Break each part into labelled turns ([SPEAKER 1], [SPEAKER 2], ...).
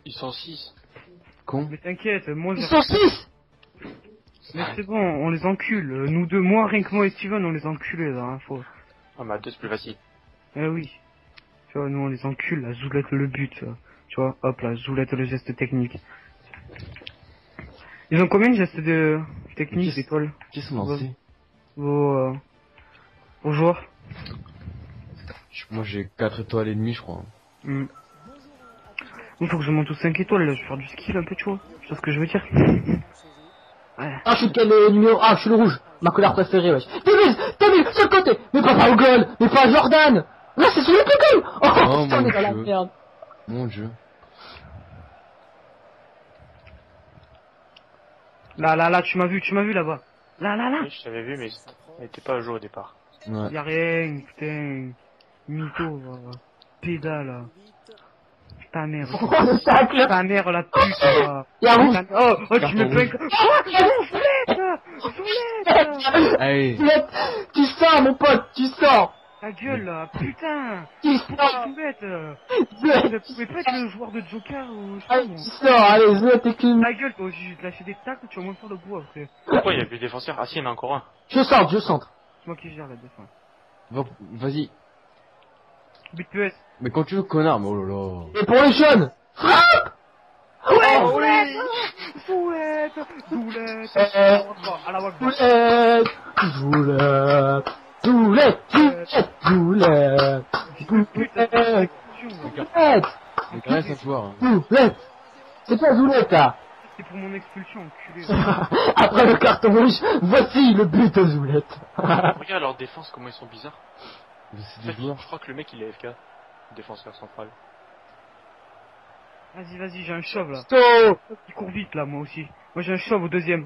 [SPEAKER 1] Ils sont 6.
[SPEAKER 2] Con.
[SPEAKER 3] Mais t'inquiète, moi
[SPEAKER 4] Ils sont 6.
[SPEAKER 3] Mais c'est bon, on les encule. Nous deux, moi, rien que moi et Steven, on les encule la dernière fois.
[SPEAKER 1] Ah, mais à 2 c'est plus facile.
[SPEAKER 3] Eh oui. Tu vois, nous on les encule, la Zoulette le but. Tu vois, hop là, Zoulette le geste technique. Ils ont combien de gestes de technique d'étoiles?
[SPEAKER 2] Qu'est-ce qu'on en sait?
[SPEAKER 3] Vos joueurs?
[SPEAKER 2] Moi j'ai 4 étoiles et demie, je crois.
[SPEAKER 3] Il faut que je monte aux 5 étoiles, là, je vais faire du skill un peu, tu vois. Tu vois ce que je veux dire? Ouais.
[SPEAKER 4] Ah, je suis quel numéro? Ah, je suis le rouge. Ma couleur préférée, wesh. T'as vu, sur le côté. Mais pas au goal. Mais pas Jordan. Là, c'est celui le goal. Oh, putain, on est dans la merde.
[SPEAKER 2] Mon dieu.
[SPEAKER 3] Là, tu m'as vu là-bas. Là.
[SPEAKER 1] Oui, je t'avais vu, mais il était pas à jour au départ.
[SPEAKER 2] Ouais.
[SPEAKER 3] Y'a rien, putain. Mytho, pédale. Ta mère.
[SPEAKER 4] Oh, le tacle.
[SPEAKER 3] Ta mère, la pute, là.
[SPEAKER 4] Y'a rouge.
[SPEAKER 3] Oh, tu me plains. Oh, Zoulette.
[SPEAKER 2] Allez.
[SPEAKER 4] Tu sors, mon pote, tu sors.
[SPEAKER 3] Ta gueule, là, putain.
[SPEAKER 4] Tu
[SPEAKER 3] Pourquoi
[SPEAKER 4] sors.
[SPEAKER 3] Zoulette?
[SPEAKER 4] Zouette.
[SPEAKER 3] Ne pouvait pas être le joueur de Joker ou je sais pas,
[SPEAKER 4] Allez,
[SPEAKER 3] moi.
[SPEAKER 4] tu sors, allez, Zouette, t'es qu'une.
[SPEAKER 3] Ta gueule, toi, je vais te lâcher des tacles, tu vas moins faire de bois après.
[SPEAKER 1] Pourquoi il y a plus de défenseurs? Ah si, il y en a encore un.
[SPEAKER 4] Je centre.
[SPEAKER 3] C'est moi qui gère la défense.
[SPEAKER 2] Vas-y.
[SPEAKER 3] But PS.
[SPEAKER 2] Mais quand tu veux, connard, mais oh là là.
[SPEAKER 4] Et pour les jeunes. Frappe.
[SPEAKER 3] Ouais,
[SPEAKER 4] Oh,
[SPEAKER 3] Zoulette. À la Wagner.
[SPEAKER 4] Zoulette.
[SPEAKER 2] Mais quand même, ça joueur. Hein.
[SPEAKER 4] Zoulette. C'est pas Zoulette, là.
[SPEAKER 3] C'est pour mon expulsion, enculé.
[SPEAKER 4] Après le carton rouge, voici le but de Zoulette.
[SPEAKER 1] Regarde leur défense, comment ils sont bizarres.
[SPEAKER 2] Mais c'est
[SPEAKER 1] En
[SPEAKER 2] des
[SPEAKER 1] fait,
[SPEAKER 2] joueurs.
[SPEAKER 1] je crois que le mec il est FK. Défenseur central.
[SPEAKER 3] Vas-y, j'ai un chauve là.
[SPEAKER 4] So.
[SPEAKER 3] Il court vite là, moi aussi. Moi j'ai un chauve au deuxième.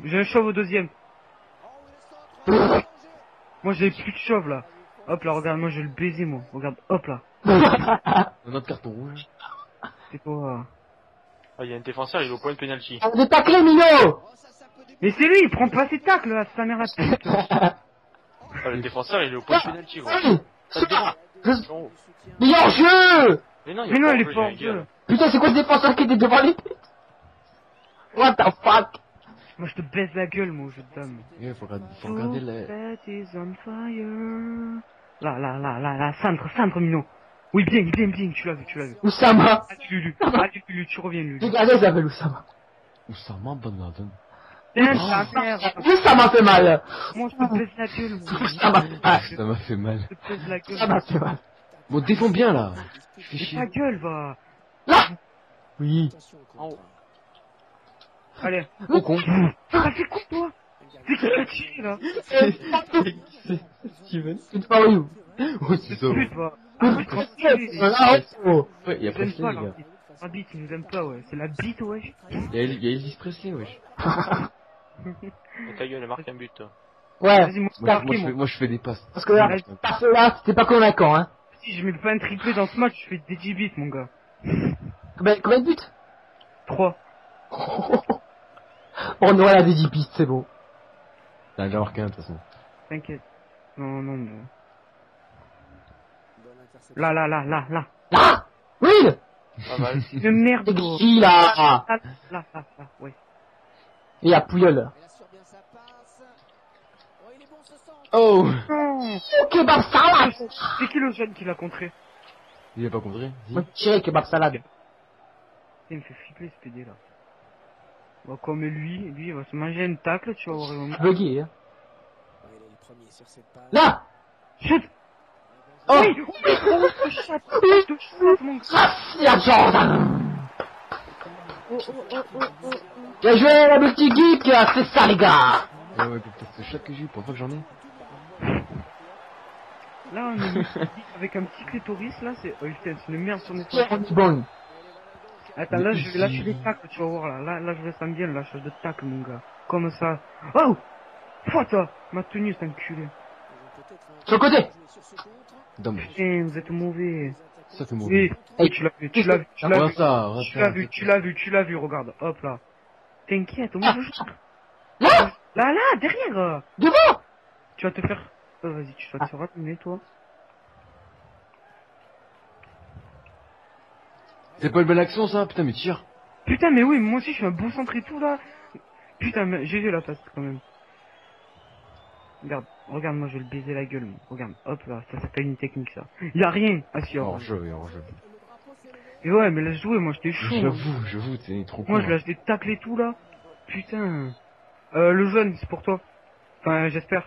[SPEAKER 3] Moi j'ai plus de chauve là. Hop là, regarde, moi je vais le baiser moi. Regarde, hop là.
[SPEAKER 2] Un autre carton rouge.
[SPEAKER 3] C'est quoi?
[SPEAKER 1] Ah, il y a un défenseur, il est au point de penalty.
[SPEAKER 4] On est taclé, Mino.
[SPEAKER 3] Mais c'est lui, il prend pas ses tacles là, sa mère la pute.
[SPEAKER 1] Ah, le défenseur, il est au point de penalty, gros. Ça te dérange. Oh.
[SPEAKER 4] Mais il est en jeu.
[SPEAKER 1] Mais non,
[SPEAKER 3] Mais non, il est
[SPEAKER 1] jeu,
[SPEAKER 3] pas
[SPEAKER 1] il y a
[SPEAKER 3] en
[SPEAKER 1] un
[SPEAKER 3] jeu.
[SPEAKER 1] gars.
[SPEAKER 4] Putain, c'est quoi ce défenseur qui était devant les buts? What the fuck?
[SPEAKER 3] Moi je te baise la gueule, moi, je te donne.
[SPEAKER 2] Il faut regarder la...
[SPEAKER 3] That is on fire. Là, centre, Mino. Oui, bien, tu l'as vu.
[SPEAKER 4] Oussama.
[SPEAKER 3] Ah, tu reviens, Lulu.
[SPEAKER 4] Regardez, ils appellent Oussama.
[SPEAKER 2] Oussama Ben Laden.
[SPEAKER 3] Putain, ta mère.
[SPEAKER 4] Ça m'a fait mal.
[SPEAKER 3] Moi, je te baise la gueule, moi.
[SPEAKER 2] Ça m'a fait mal.
[SPEAKER 3] Je te baise la gueule.
[SPEAKER 4] Ça m'a fait mal.
[SPEAKER 2] Bon, défends bien là. Fais
[SPEAKER 3] Mais
[SPEAKER 2] chier.
[SPEAKER 3] ta gueule, va.
[SPEAKER 4] Là. Oui.
[SPEAKER 1] En haut.
[SPEAKER 3] Allez.
[SPEAKER 2] Oh con.
[SPEAKER 3] T'as fait quoi, toi? C'est qui t'a tiré, là?
[SPEAKER 2] C'est Steven.
[SPEAKER 4] Une fois où?
[SPEAKER 2] Oh, c'est ça.
[SPEAKER 3] Pute, va.
[SPEAKER 4] Oh.
[SPEAKER 2] Ouais, il y a
[SPEAKER 3] Ils nous aiment
[SPEAKER 2] Presley,
[SPEAKER 3] pas,
[SPEAKER 2] les
[SPEAKER 3] là.
[SPEAKER 2] gars.
[SPEAKER 3] La bite, ils nous aiment pas, ouais. C'est la bite, ouais.
[SPEAKER 2] Il y a Elvis Presley, wesh.
[SPEAKER 1] Et ta gueule, elle marque un but, toi.
[SPEAKER 4] Ouais.
[SPEAKER 3] Vas-y,
[SPEAKER 2] Moi, je fais des passes.
[SPEAKER 4] Parce que là, là, c'était pas convaincant, hein.
[SPEAKER 3] Si je mets pas un triplé dans ce match, je fais des 10 bits, mon gars.
[SPEAKER 4] Combien de buts?
[SPEAKER 3] 3.
[SPEAKER 4] On aurait la des pistes, c'est bon.
[SPEAKER 2] T'as déjà marqué un, de toute façon.
[SPEAKER 3] T'inquiète. Non, mais... Là.
[SPEAKER 4] Là. Oui.
[SPEAKER 1] Pas mal.
[SPEAKER 3] De merde,
[SPEAKER 4] C'est
[SPEAKER 3] gros.
[SPEAKER 4] qui, là?
[SPEAKER 3] Là, ouais.
[SPEAKER 4] Et il y a Pouyol.
[SPEAKER 2] Oh!
[SPEAKER 4] Kebab salade.
[SPEAKER 3] C'est qui le jeune qui l'a contré?
[SPEAKER 2] Il a pas compris?
[SPEAKER 4] Moi, tirer kebab salade.
[SPEAKER 3] Il me fait flipper ce PD là. Bon, comme lui, il va se manger une tacle, tu vas voir.
[SPEAKER 4] Buggy, hein. Là.
[SPEAKER 3] Chut!
[SPEAKER 4] Oh.
[SPEAKER 3] Oui, ce chat, mon gars.
[SPEAKER 4] Ah, il y a Jordan. Bien joué, la multi geek, c'est ça, les gars.
[SPEAKER 2] Ouais, peut-être ce chat que j'ai eu, pour une fois que j'en ai.
[SPEAKER 3] Là, on est avec un petit clitoris, là, c'est... Oh putain, c'est une merde sur mes
[SPEAKER 4] Tiens, on est bon.
[SPEAKER 3] Attends, là, je vais lâcher les tacles, tu vas voir, là. Là, je vais ça bien, le lâchage de tacles, mon gars. Comme ça. Oh! Fata! Ma tenue, c'est enculé.
[SPEAKER 4] Sur le côté.
[SPEAKER 2] Dommage.
[SPEAKER 3] Putain, vous êtes mauvais.
[SPEAKER 2] Ça fait mauvais.
[SPEAKER 3] Oui, tu l'as vu, tu l'as vu, regarde, hop là. T'inquiète, moi je joue. Là, derrière.
[SPEAKER 4] Devant.
[SPEAKER 3] Tu vas te faire... vas-y, tu vas te faire ramener, toi.
[SPEAKER 2] C'est pas une belle action, ça? Putain, mais tire.
[SPEAKER 3] Putain, mais oui, moi aussi, je suis un beau centre et tout, là. Putain, mais j'ai vu la passe, quand même. Regarde, regarde, moi, je vais le baiser la gueule, moi. Regarde, hop, là, ça s'appelle une technique, ça. Y a rien. Ah, si,
[SPEAKER 2] Hors jeu, hors jeu.
[SPEAKER 3] Et ouais, mais laisse jouer, moi, j'étais chaud. moi.
[SPEAKER 2] J'avoue, t'es trop con.
[SPEAKER 3] Moi, je lâche des tacles et tout, là. Putain. Le jaune, c'est pour toi. Enfin, j'espère.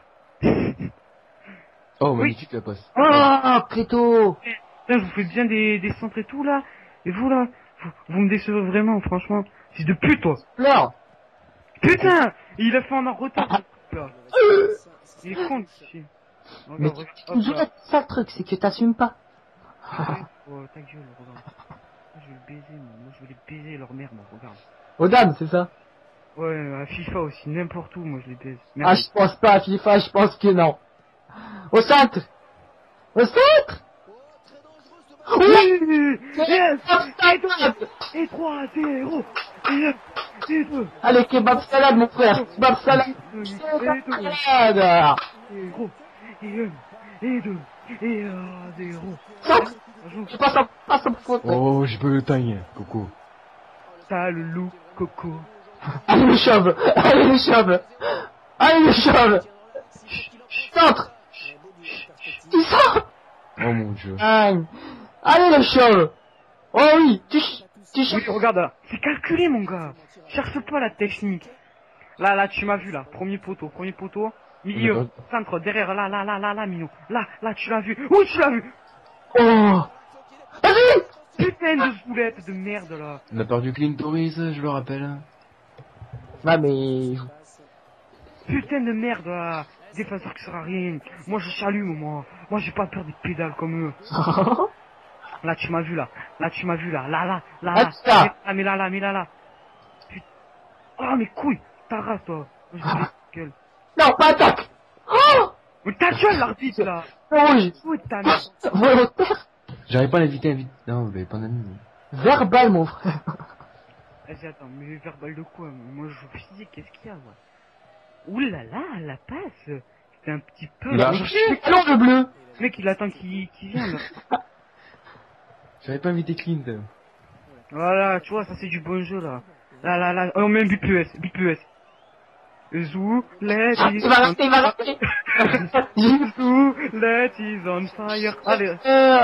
[SPEAKER 2] Oh,
[SPEAKER 3] Oui.
[SPEAKER 2] magnifique la passe.
[SPEAKER 4] Ah, Cléto.
[SPEAKER 3] Putain, je vous fais bien des centres et tout, là. Et vous, là, vous me décevez vraiment, franchement. C'est de pute, toi.
[SPEAKER 4] Fleur.
[SPEAKER 3] Putain, il a fait en retard, ce là. Il est con, ici.
[SPEAKER 4] Mais
[SPEAKER 3] Regarde,
[SPEAKER 4] tu
[SPEAKER 3] hop,
[SPEAKER 4] me
[SPEAKER 3] là.
[SPEAKER 4] c'est ça le truc, c'est que t'assumes pas.
[SPEAKER 3] Oh, ta gueule, regarde. Moi, je vais le baiser, moi. Moi, je vais les baiser, leur mère, moi, regarde.
[SPEAKER 4] Aux dames, c'est ça?
[SPEAKER 3] Ouais, à FIFA aussi, n'importe où, moi, je les baise.
[SPEAKER 4] Ah,
[SPEAKER 3] Merde.
[SPEAKER 4] je pense pas à FIFA, je pense que non. Au centre. Au centre. Oui.
[SPEAKER 3] Yes.
[SPEAKER 4] Offside.
[SPEAKER 3] Et 3-0. Et 2.
[SPEAKER 4] Allez, kebab salade, mon frère. Kebab salade. Salade.
[SPEAKER 3] Et gros. Et 1. Et 2. Et 0.
[SPEAKER 4] Centre. Je passe en faute.
[SPEAKER 2] Oh, j'ai pas le time, Coco.
[SPEAKER 3] T'as le loup, Coco.
[SPEAKER 4] Allez, le chauve. Allez, le chauve. Allez, le chauve. Centre. Il sort.
[SPEAKER 2] Oh mon dieu.
[SPEAKER 4] Allez, le chauve. Oh oui, tu
[SPEAKER 3] Oui, regarde, là. C'est calculé, mon gars. Cherche pas la technique. Là, tu m'as vu, là. Premier poteau. Milieu, centre, derrière, là, Mino. Là, tu l'as vu. Oui, tu l'as vu.
[SPEAKER 4] Oh. Vas-y.
[SPEAKER 3] Putain de boulette de merde, là.
[SPEAKER 2] On a perdu Clint Torres, je le rappelle.
[SPEAKER 4] Ouais, mais...
[SPEAKER 3] Putain de merde, là. Défenseur qui sert à rien. Moi, je salue, moi. Moi, j'ai pas peur des pédales comme eux. Là, tu m'as vu, là. Là.
[SPEAKER 4] Attends.
[SPEAKER 3] Ah, mais là. Putain. Oh, mais couille. Ta race, toi. Moi, je vais te gueule.
[SPEAKER 4] Non, pas attaque. Oh.
[SPEAKER 3] Mais ta gueule, l'arbitre, là.
[SPEAKER 4] Rouge.
[SPEAKER 3] Où est ta merde?
[SPEAKER 4] Volontaire.
[SPEAKER 2] J'arrive pas à l'inviter, Non, mais pas d'amis.
[SPEAKER 4] Verbal, mon frère.
[SPEAKER 3] Vas-y, attends, mais verbal de quoi? Moi, je joue physique, qu'est-ce qu'il y a, moi? Oulala, la passe. C'était un petit peu...
[SPEAKER 2] Il a
[SPEAKER 3] Le
[SPEAKER 2] cherché.
[SPEAKER 4] Ballon de bleu.
[SPEAKER 3] mec, il attend qu'il vienne, là.
[SPEAKER 2] J'arrive pas à inviter Clint.
[SPEAKER 3] Voilà, tu vois, ça c'est du bon jeu, là. Là. On met un but PS. Zou, let
[SPEAKER 4] Il
[SPEAKER 3] is
[SPEAKER 4] va
[SPEAKER 3] on
[SPEAKER 4] rester, il va rester.
[SPEAKER 3] Zou, let is on fire. Allez.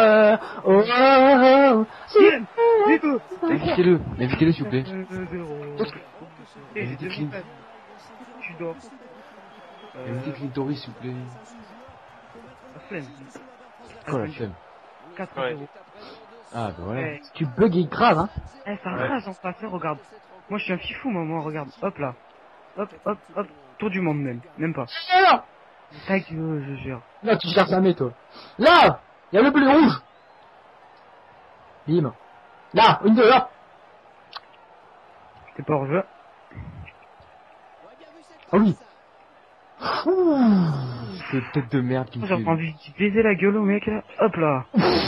[SPEAKER 4] Oh.
[SPEAKER 3] Viens, vite.
[SPEAKER 2] Invitez-le s'il vous plaît.
[SPEAKER 3] 2-0. Eh, j'ai
[SPEAKER 2] Invitez
[SPEAKER 3] deux
[SPEAKER 2] Clint.
[SPEAKER 3] minutes. Tu dors.
[SPEAKER 2] Invitez Clint Torres s'il vous plaît.
[SPEAKER 3] La flemme.
[SPEAKER 2] Quoi la flemme?
[SPEAKER 3] 4-0.
[SPEAKER 2] Ah bah voilà.
[SPEAKER 3] Eh,
[SPEAKER 4] Tu bugues grave, hein.
[SPEAKER 3] ça rage en face, hein, regarde. Moi, je suis un fifou, moi, regarde. Hop, là. Hop. Tour du monde, même pas.
[SPEAKER 4] Non,
[SPEAKER 3] Ta gueule, je jure.
[SPEAKER 4] non, tu cherches jamais, toi. Là, il y a le bleu rouge. Bim. Là, une, deux, là.
[SPEAKER 3] C'était pas hors jeu.
[SPEAKER 4] Ah oui.
[SPEAKER 2] Cette tête de merde qui me
[SPEAKER 3] J'ai
[SPEAKER 2] fait.
[SPEAKER 3] envie de baiser la gueule au mec, là. Hop là.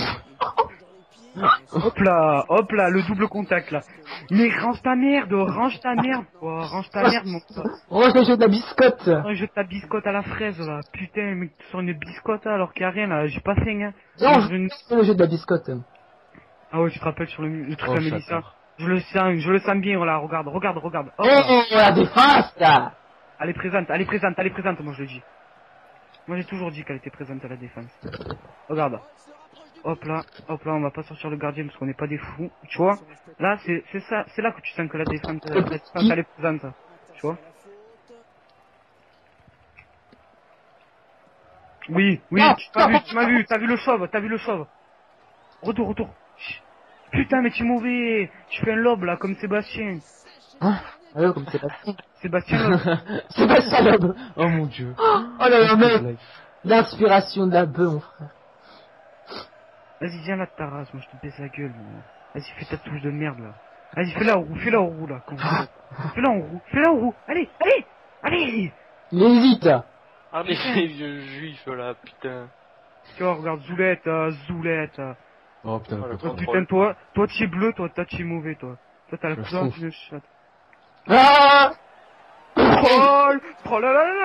[SPEAKER 3] Hop là, le double contact, là. Mais range ta merde, oh, range ta merde, mon pote.
[SPEAKER 4] Range le jeu de la biscotte.
[SPEAKER 3] Je ta biscotte à la fraise, là. Putain, mais tu sors une biscotte, alors qu'il y a rien, là. J'ai pas faim, hein.
[SPEAKER 4] Non,
[SPEAKER 3] Je-
[SPEAKER 4] c'est le jeu de la biscotte.
[SPEAKER 3] Ah ouais, tu te rappelles sur le truc
[SPEAKER 2] Oh,
[SPEAKER 3] à Mélissa.
[SPEAKER 2] châtard.
[SPEAKER 3] Je le sens bien, là. Regarde. Hop
[SPEAKER 4] Oh,
[SPEAKER 3] là.
[SPEAKER 4] la défense, là.
[SPEAKER 3] Elle est présente, moi je le dis. Moi j'ai toujours dit qu'elle était présente à la défense. Regarde. Hop là, on va pas sortir le gardien parce qu'on n'est pas des fous. Tu vois? Là, c'est ça, c'est là que tu sens que la défense elle est présente. Tu vois? Oui,
[SPEAKER 4] Non,
[SPEAKER 3] tu m'as vu, t'as vu le chauve. Retour. Chut. Putain, mais tu es mauvais. Tu fais un lob là, comme Sébastien.
[SPEAKER 4] Hein? Ouais, comme Sébastien.
[SPEAKER 3] Sébastien lob.
[SPEAKER 4] Sébastien Loeb.
[SPEAKER 2] Oh mon dieu.
[SPEAKER 4] Oh là là, mec. L'inspiration de la bœuf, mon frère.
[SPEAKER 3] Vas-y, viens là de ta race, moi je te baisse la gueule. Moi. Vas-y, fais ta touche de merde là. Vas-y, fais-la en roue là. Fais-la en roue. Allez.
[SPEAKER 4] Il hésite.
[SPEAKER 1] Ah, mais ces vieux juifs, là, putain.
[SPEAKER 3] Tu vois, regarde, Zoulette.
[SPEAKER 2] Oh putain,
[SPEAKER 1] Oh, le
[SPEAKER 2] le
[SPEAKER 3] Oh,
[SPEAKER 1] contrôle.
[SPEAKER 3] putain, toi tu es bleu, toi tu es mauvais, toi. Toi t'as la
[SPEAKER 2] Je
[SPEAKER 3] couleur
[SPEAKER 2] trouve.
[SPEAKER 3] d'une chatte.
[SPEAKER 4] Ah!
[SPEAKER 3] Troll.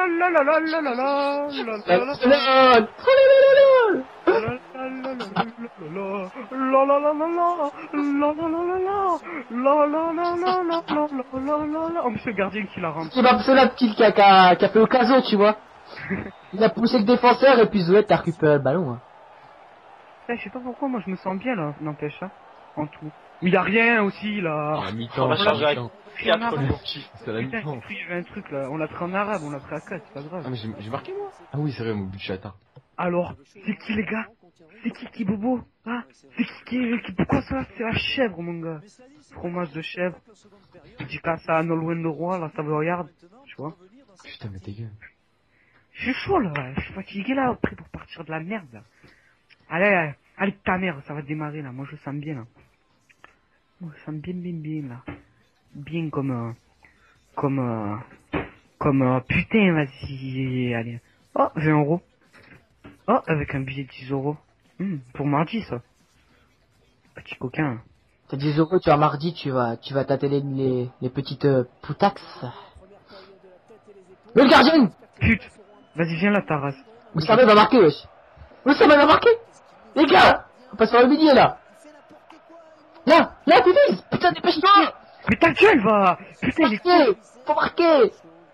[SPEAKER 3] Trollalalalalalalala.
[SPEAKER 4] Trollololol. Trollololol.
[SPEAKER 3] La la la la la la la la la la la la la la la la la la la la. Oh mais c'est le gardien qui la rentre.
[SPEAKER 4] C'est la petite qui a fait au caso, tu vois. Il a poussé le défenseur et puis Zoé t'as récupéré le ballon. Hein.
[SPEAKER 3] Je sais pas pourquoi moi je me sens bien là, n'empêche hein, en tout. Mais il a rien aussi là.
[SPEAKER 2] À mi-temps,
[SPEAKER 1] On va changer
[SPEAKER 2] à
[SPEAKER 1] avec
[SPEAKER 2] mi-temps.
[SPEAKER 1] 4 Lourki.
[SPEAKER 2] C'est à la
[SPEAKER 3] Putain,
[SPEAKER 2] mi-temps.
[SPEAKER 3] j'ai cru qu'il y avait un truc là, on l'a pris en arabe, on l'a pris à 4, c'est pas grave.
[SPEAKER 2] Ah mais j'ai marqué moi. Ah oui c'est vrai mon but de chata.
[SPEAKER 3] Alors, c'est qui les gars? C'est qui Bobo? Ah, c'est qui pourquoi ça? C'est la chèvre mon gars. Fromage de chèvre. Tu dis qu'à ça à Nolwenn le roi, là ça me regarde, tu vois.
[SPEAKER 2] Putain mais ta gueule.
[SPEAKER 3] Je suis chaud là, je suis fatigué là, après pour partir de la merde là. Allez, allez ta mère, ça va démarrer là, moi je sens bien là. Moi je sens bien là. Bien comme putain vas-y, allez. Oh, 20 euros. Oh, avec un billet de 10 euros. Pour mardi ça. Petit coquin.
[SPEAKER 4] T'as 10 euros, tu vas mardi, tu vas tâter les petites poutax. Le gardien!
[SPEAKER 3] Pute. Vas-y viens là ta race.
[SPEAKER 4] Oussama va marquer, wesh. Oussama va marquer! Les gars! On passe sur le milieu, là! Là, Tétis! Putain, dépêche-toi!
[SPEAKER 3] Mais ta gueule va. Putain il est con.
[SPEAKER 4] Faut marquer!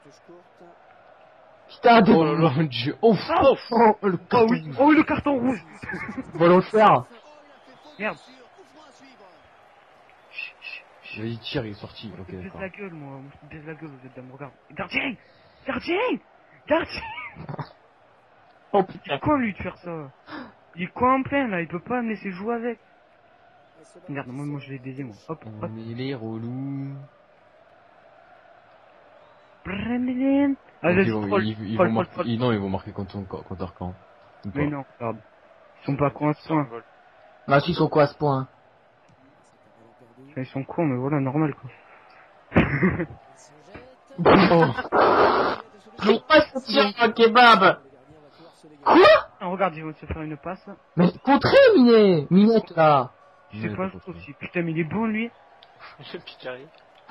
[SPEAKER 4] Putain,
[SPEAKER 2] Oh là là mon dieu. Oh, le
[SPEAKER 3] Oh
[SPEAKER 2] carton.
[SPEAKER 3] oui, oh oui le carton rouge.
[SPEAKER 4] On va le faire.
[SPEAKER 3] Merde.
[SPEAKER 2] Vas-y tire il est sorti. Ok
[SPEAKER 3] Je me baise
[SPEAKER 2] d'accord.
[SPEAKER 3] la gueule moi, je me baise la gueule vous êtes me regarde. Gardien. Gardien.
[SPEAKER 4] Oh putain.
[SPEAKER 3] Il est con lui de faire ça. Il est quoi en plein là, il peut pas me laisser jouer avec. Merde, moi je l'ai baisé moi. Hop, hop.
[SPEAKER 2] On est les relous.
[SPEAKER 3] Ah, vas-y,
[SPEAKER 2] Ils vont-
[SPEAKER 3] troll,
[SPEAKER 2] ils
[SPEAKER 3] troll,
[SPEAKER 2] vont marquer.
[SPEAKER 3] troll.
[SPEAKER 2] Non ils vont marquer contre leur camp. Ou pas.
[SPEAKER 3] Mais non, regarde. Ils sont pas cons à ce point.
[SPEAKER 4] Bah, si, ils sont quoi à ce point?
[SPEAKER 3] Ils sont cons, mais voilà, normal quoi.
[SPEAKER 2] Oh.
[SPEAKER 4] Mais pas ce tir un kebab! Quoi?
[SPEAKER 3] Ah, regarde, ils vont se faire une passe.
[SPEAKER 4] Mais contré, Minette, là!
[SPEAKER 3] Je sais pas, je aussi. Putain, mais il est bon lui.
[SPEAKER 1] Le Picari.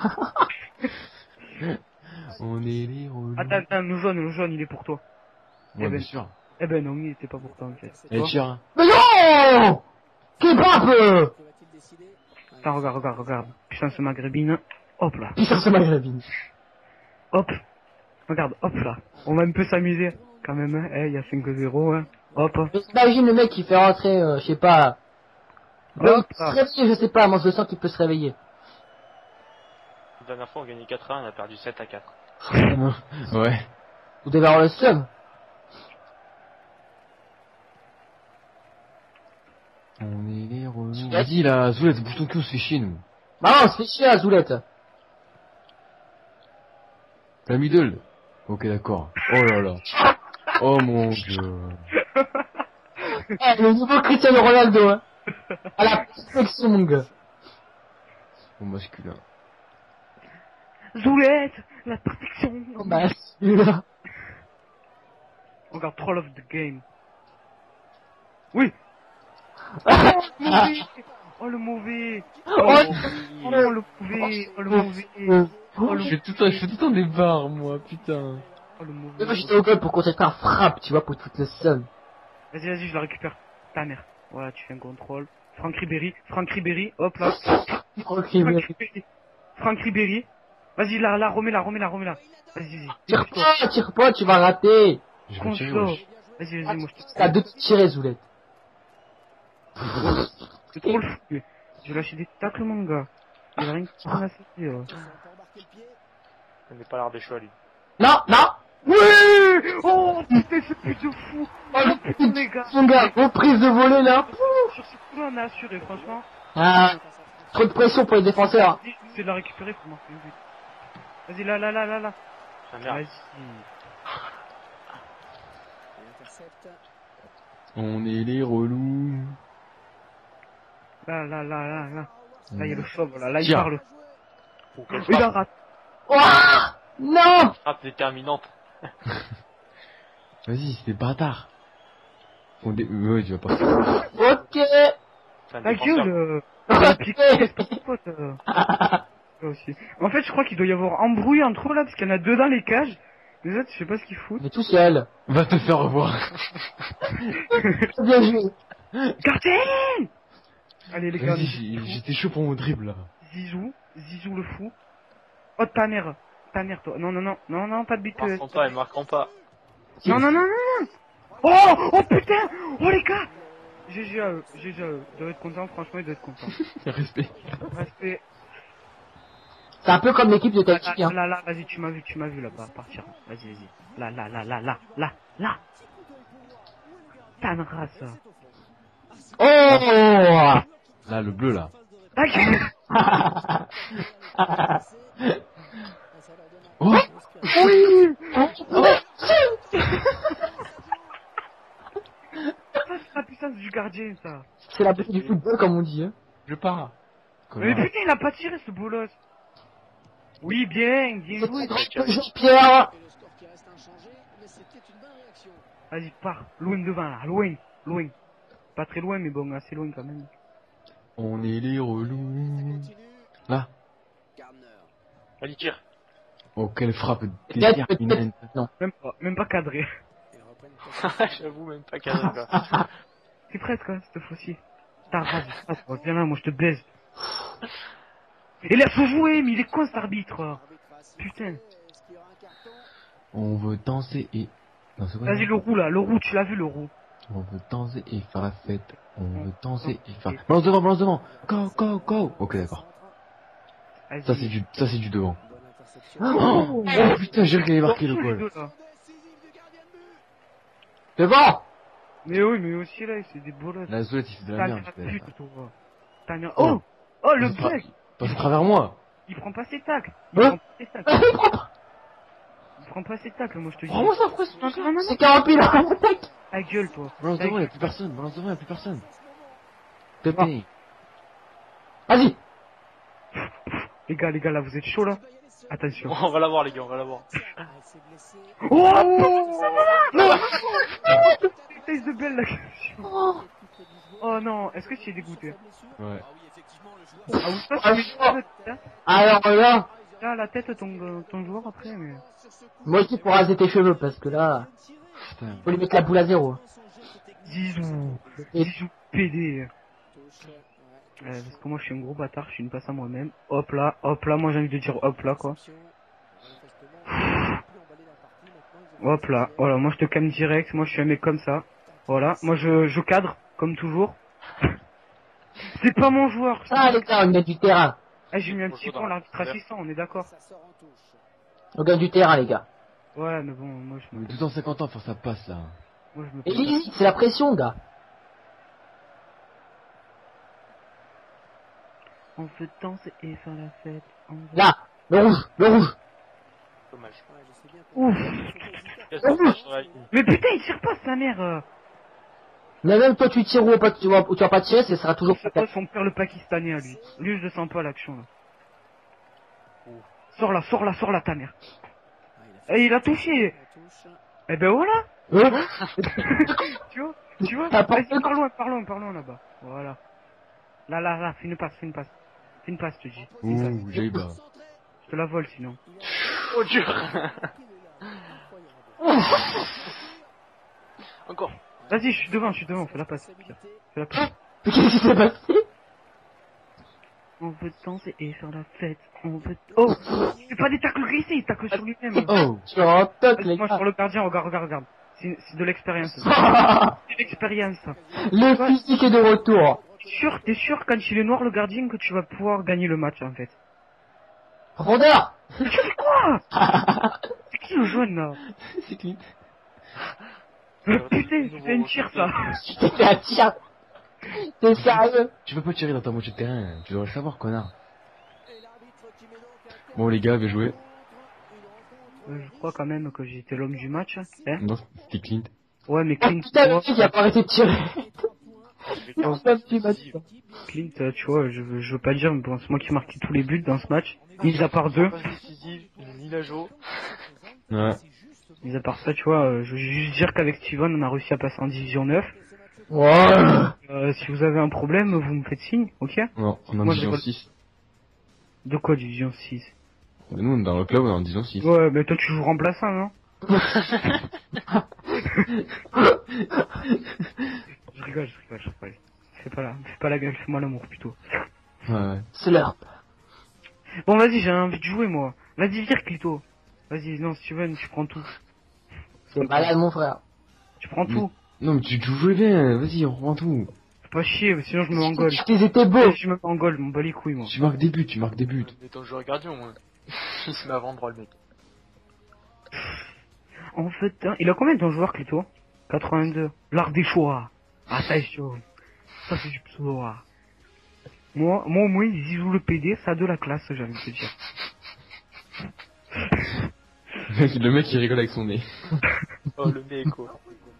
[SPEAKER 2] On est les relous.
[SPEAKER 3] Attends, le jaune, il est pour toi.
[SPEAKER 2] Ouais bien sûr.
[SPEAKER 3] Eh ben non, il était pas pour toi en fait.
[SPEAKER 2] Allez
[SPEAKER 3] Toi
[SPEAKER 2] tire.
[SPEAKER 4] Mais non! Kebab!
[SPEAKER 3] Attends, regarde. Puissance maghrébine. Hop là.
[SPEAKER 4] Puissance maghrébine.
[SPEAKER 3] Hop. Regarde, hop là. On va un peu s'amuser. Quand même, hein. Eh, il y a 5-0, hein. Hop.
[SPEAKER 4] Mais imagine le mec qui fait rentrer, je sais pas.
[SPEAKER 3] Hop
[SPEAKER 4] Se
[SPEAKER 3] là.
[SPEAKER 4] réveiller, je sais pas, moi je sens qu'il peut se réveiller.
[SPEAKER 1] La dernière fois on gagnait 4-1, on a perdu 7-4.
[SPEAKER 2] Ouais.
[SPEAKER 4] Vous devez avoir le seum.
[SPEAKER 2] On est les relous. Vas-y là, Zoulette, bouge ton cul, on se fait chier nous.
[SPEAKER 4] Bah non, on se fait chier à Zoulette.
[SPEAKER 2] La middle. Ok d'accord. Oh là là. Oh mon dieu.
[SPEAKER 4] Eh, le nouveau Cristiano Ronaldo, hein. À la perfection, mon gars.
[SPEAKER 2] Au masculin.
[SPEAKER 3] Zoulette, la protection.
[SPEAKER 4] Oh, bah, celui-là.
[SPEAKER 3] Regarde, troll of the game. Oui. Oh le mauvais.
[SPEAKER 4] Oh,
[SPEAKER 3] Oh le mauvais. Oh le mauvais. Oh le
[SPEAKER 2] Je fais tout le temps des barres moi, putain.
[SPEAKER 3] Oh le
[SPEAKER 4] mais moi,
[SPEAKER 3] mauvais.
[SPEAKER 4] j'étais au goal pour concentrer un frappe, tu vois, pour toute le seum.
[SPEAKER 3] Vas-y, je la récupère. Ta mère. Voilà, tu fais un contrôle. Franck Ribéry, hop là.
[SPEAKER 4] Franck Ribéry.
[SPEAKER 3] Franck Ribéry. Vas-y, là, remets-la. Vas-y.
[SPEAKER 4] Tire pas, tu vas rater.
[SPEAKER 2] Je vais tirer,
[SPEAKER 3] Console.
[SPEAKER 2] wesh.
[SPEAKER 3] Vas-y, moi je te
[SPEAKER 4] T'as deux tirs, Zoulette.
[SPEAKER 3] C'est trop le fou. lui. Je vais lâcher des tacles, mon gars. Il a rien qui m'a fait.
[SPEAKER 1] On n'est pas l'art des choix lui.
[SPEAKER 4] Non.
[SPEAKER 3] Oui. Oh putain, ce but de fou. Oh putain, les gars.
[SPEAKER 4] Mon gars, reprise de volée, là.
[SPEAKER 3] Sur ce coup-là, on a assuré, franchement.
[SPEAKER 4] Ah, trop de pression pour les défenseurs.
[SPEAKER 3] C'est de la récupérer pour marquer un but. Vas-y, là.
[SPEAKER 1] Ah merde.
[SPEAKER 3] Vas-y.
[SPEAKER 2] On est les relous.
[SPEAKER 3] Là. Là, il y a le chauve, là. Là, il
[SPEAKER 2] Tiens.
[SPEAKER 3] parle.
[SPEAKER 1] Ou quelle
[SPEAKER 3] Il a
[SPEAKER 1] frappe,
[SPEAKER 3] raté.
[SPEAKER 4] Ouah, non.
[SPEAKER 1] frappe déterminante.
[SPEAKER 2] Vas-y, c'est des bâtards. Ouais, tu vas pas.
[SPEAKER 4] Ok.
[SPEAKER 1] C'est un
[SPEAKER 3] La
[SPEAKER 1] défenseur.
[SPEAKER 3] gueule. Il a piqué, c'est pas ton pote. Ça aussi. En fait, je crois qu'il doit y avoir embrouille entre eux là, parce qu'il y en a deux dans les cages. Les autres, je sais pas ce qu'ils foutent.
[SPEAKER 4] Mais tout seul.
[SPEAKER 2] Va te faire revoir.
[SPEAKER 4] Bien joué.
[SPEAKER 3] Gardien. Allez les gars.
[SPEAKER 2] Vas-y, j'étais chaud pour mon dribble là.
[SPEAKER 3] Zizou le fou. Oh ta mère toi. Non, pas de but.
[SPEAKER 1] Ils marqueront pas, ils marqueront pas.
[SPEAKER 3] Non. Oh putain. Oh les gars. GG à eux. Ils doivent être contents, franchement ils doivent être contents.
[SPEAKER 2] Respect.
[SPEAKER 3] Respect.
[SPEAKER 4] C'est un peu comme l'équipe de Tahiti, hein.
[SPEAKER 3] Là, vas-y, tu m'as vu là-bas, partir. Vas-y. Là. T'as une race.
[SPEAKER 4] Oh
[SPEAKER 2] Là, le bleu là.
[SPEAKER 3] Ta gueule.
[SPEAKER 2] Oh
[SPEAKER 3] Oui. Ça, c'est la puissance du gardien, ça.
[SPEAKER 4] C'est la bête du football, comme on dit, hein.
[SPEAKER 2] Je pars.
[SPEAKER 3] Mais putain, il a pas tiré ce bolos. Oui, bien joué.
[SPEAKER 4] Pierre.
[SPEAKER 3] Vas-y, pars. Loin devant, là. Loin. Pas très loin, mais bon, assez loin quand même.
[SPEAKER 2] On est les relous. Là.
[SPEAKER 1] Allez, tire.
[SPEAKER 2] Oh, quelle frappe
[SPEAKER 4] Peut-être.
[SPEAKER 2] déterminante.
[SPEAKER 4] Non.
[SPEAKER 3] Même pas cadré.
[SPEAKER 1] J'avoue, même pas cadré, quoi.
[SPEAKER 3] C'est presque, hein, cette fois-ci. T'as race. Viens là, moi je te baise. Et là, faut jouer, mais il est con cet arbitre. Putain.
[SPEAKER 2] On veut danser et... Non, c'est quoi,
[SPEAKER 3] Vas-y, le roux là, tu l'as vu le roux.
[SPEAKER 2] On veut danser et faire la fête. On veut danser et faire... Balance devant. Go. Ok, d'accord.
[SPEAKER 3] Vas-y.
[SPEAKER 2] Ça c'est du devant. Oh putain, j'ai regardé marquer le goal.
[SPEAKER 4] Devant.
[SPEAKER 3] Mais oui, mais aussi là, c'est des bolos.
[SPEAKER 2] La Zoulette, il fait de la merde.
[SPEAKER 3] Pute, toi. Oh, le bug.
[SPEAKER 2] Passe à travers moi.
[SPEAKER 3] Il prend pas ses tacles.
[SPEAKER 4] Hein
[SPEAKER 3] Il prend pas ses tacles, moi je te dis.
[SPEAKER 4] Vraiment, ça frustre.
[SPEAKER 3] Non.
[SPEAKER 4] C'est Carapi, là.
[SPEAKER 3] Ta gueule, toi.
[SPEAKER 2] Balance devant, y'a plus personne. Pépé.
[SPEAKER 4] Vas-y.
[SPEAKER 3] Les gars, là, vous êtes chauds là. Attention.
[SPEAKER 1] On va l'avoir, les gars, on va l'avoir.
[SPEAKER 3] Oh non. Taste de belle la question. Oh non, est-ce que tu es dégoûté?
[SPEAKER 2] Ouais.
[SPEAKER 3] Ah oui, ça c'est
[SPEAKER 4] Alors là,
[SPEAKER 3] là la tête ton joueur après mais.
[SPEAKER 4] moi aussi pour raser tes cheveux parce que là,
[SPEAKER 2] Putain.
[SPEAKER 4] faut lui mettre la boule à zéro.
[SPEAKER 3] Zizou PD. Parce que moi je suis un gros bâtard, je suis une passe à moi-même. Hop là, moi j'ai envie de dire hop là quoi. Hop là, voilà, moi je te calme direct, moi je suis un mec comme ça. Voilà, moi je cadre, comme toujours. C'est pas mon joueur.
[SPEAKER 4] Ah les gars, on gagne du terrain.
[SPEAKER 3] Ah, j'ai mis un petit point, l'arbitre assistant, on est d'accord.
[SPEAKER 4] On gagne du terrain les gars.
[SPEAKER 3] Ouais, mais bon, moi je
[SPEAKER 2] Mais tout en 50 ans, faut que ça passe là.
[SPEAKER 3] Moi je me
[SPEAKER 4] Et easy, c'est la pression gars.
[SPEAKER 3] On veut danser et faire la fête.
[SPEAKER 4] Là, le rouge.
[SPEAKER 1] Dommage.
[SPEAKER 3] Ouf.
[SPEAKER 1] Ouais.
[SPEAKER 3] Mais putain, il tire pas sa mère.
[SPEAKER 4] Mais même toi tu tires ou pas, tu vas pas tirer, ce sera toujours
[SPEAKER 3] C'est pas son père le pakistanais à lui. Lui je le sens pas à l'action là. Sors là ta mère. Et il a touché. Eh ben voilà. Tu vois. Vas-y, par loin là-bas. Voilà. Là, fais une passe, je te dis.
[SPEAKER 2] Ouh, j'ai bas.
[SPEAKER 3] Je te la vole sinon.
[SPEAKER 1] Oh, dur. Encore.
[SPEAKER 3] Vas-y, je suis devant, fais la passe. Fais la passe.
[SPEAKER 4] Mais qu'est-ce qui s'est passé?
[SPEAKER 3] On veut danser et faire la fête. On veut... Oh! C'est pas des tacles glissés, il tacle sur lui-même.
[SPEAKER 2] Oh.
[SPEAKER 4] Je suis en toc les
[SPEAKER 3] Moi,
[SPEAKER 4] gars.
[SPEAKER 3] sur le gardien, regarde. C'est de l'expérience. C'est de l'expérience.
[SPEAKER 4] Le physique est de retour.
[SPEAKER 3] T'es sûr, quand il est noir, le gardien, que tu vas pouvoir gagner le match, en fait.
[SPEAKER 4] Rondeur.
[SPEAKER 3] Mais tu fais quoi? C'est qui le jaune, là?
[SPEAKER 2] C'est Clint.
[SPEAKER 3] Putain, c'est une tire, ça.
[SPEAKER 4] C'était un tir. T'es sérieux?
[SPEAKER 2] Tu peux pas tirer dans ta moitié de terrain, tu devrais le savoir, connard. Bon les gars, bien joué.
[SPEAKER 3] Je crois quand même que j'étais l'homme du match, hein.
[SPEAKER 2] Non, c'était Clint.
[SPEAKER 3] Ouais, mais
[SPEAKER 4] Ah
[SPEAKER 3] Clint,
[SPEAKER 4] putain, le mec il a pas arrêté de tirer.
[SPEAKER 3] Clint, tu vois, je veux pas dire, mais bon, c'est moi qui marquais tous les buts dans ce match. Mis à part deux.
[SPEAKER 1] Ni la Jo.
[SPEAKER 2] Ouais.
[SPEAKER 3] Mis à part ça, tu vois, je veux juste dire qu'avec Steven, on a réussi à passer en division 9.
[SPEAKER 4] Ouais.
[SPEAKER 3] Si vous avez un problème, vous me faites signe, ok?
[SPEAKER 2] Non, on est en
[SPEAKER 3] Moi,
[SPEAKER 2] division
[SPEAKER 3] je-
[SPEAKER 2] 6.
[SPEAKER 3] De quoi division 6?
[SPEAKER 2] Nous, on est dans le club, on est en division 6.
[SPEAKER 3] Ouais, mais toi tu joues remplaçant, non? Je Je rigole. Fais pas la gueule, fais-moi l'amour plutôt.
[SPEAKER 2] Ouais.
[SPEAKER 4] C'est l'heure.
[SPEAKER 3] Bon, vas-y, j'ai envie de jouer, moi. Vas-y, vire, Clito. Vas-y, non, Steven, tu prends tout.
[SPEAKER 4] C'est malade, mon frère.
[SPEAKER 3] Tu prends
[SPEAKER 2] Mais-
[SPEAKER 3] tout.
[SPEAKER 2] Non, mais tu joues bien, vas-y, on reprend tout.
[SPEAKER 3] Fais pas chier, sinon je me mets en goal.
[SPEAKER 4] Ils étaient beaux.
[SPEAKER 3] Je me mets en goal, m'en bats les couilles, moi.
[SPEAKER 2] Tu marques des buts.
[SPEAKER 1] Mais ton joueur gardien, moi. Il se met avant droit, le mec.
[SPEAKER 3] En fait, hein, il a combien ton joueur, Clito? 82. L'art des choix. Ah, ça est chaud. Ça, c'est du pseudo. Ah. Moi, au moins, ils y jouent le PD, ça a de la classe, j'ai envie de te dire.
[SPEAKER 2] Le mec, il rigole avec son nez.
[SPEAKER 1] Oh, le mec, quoi.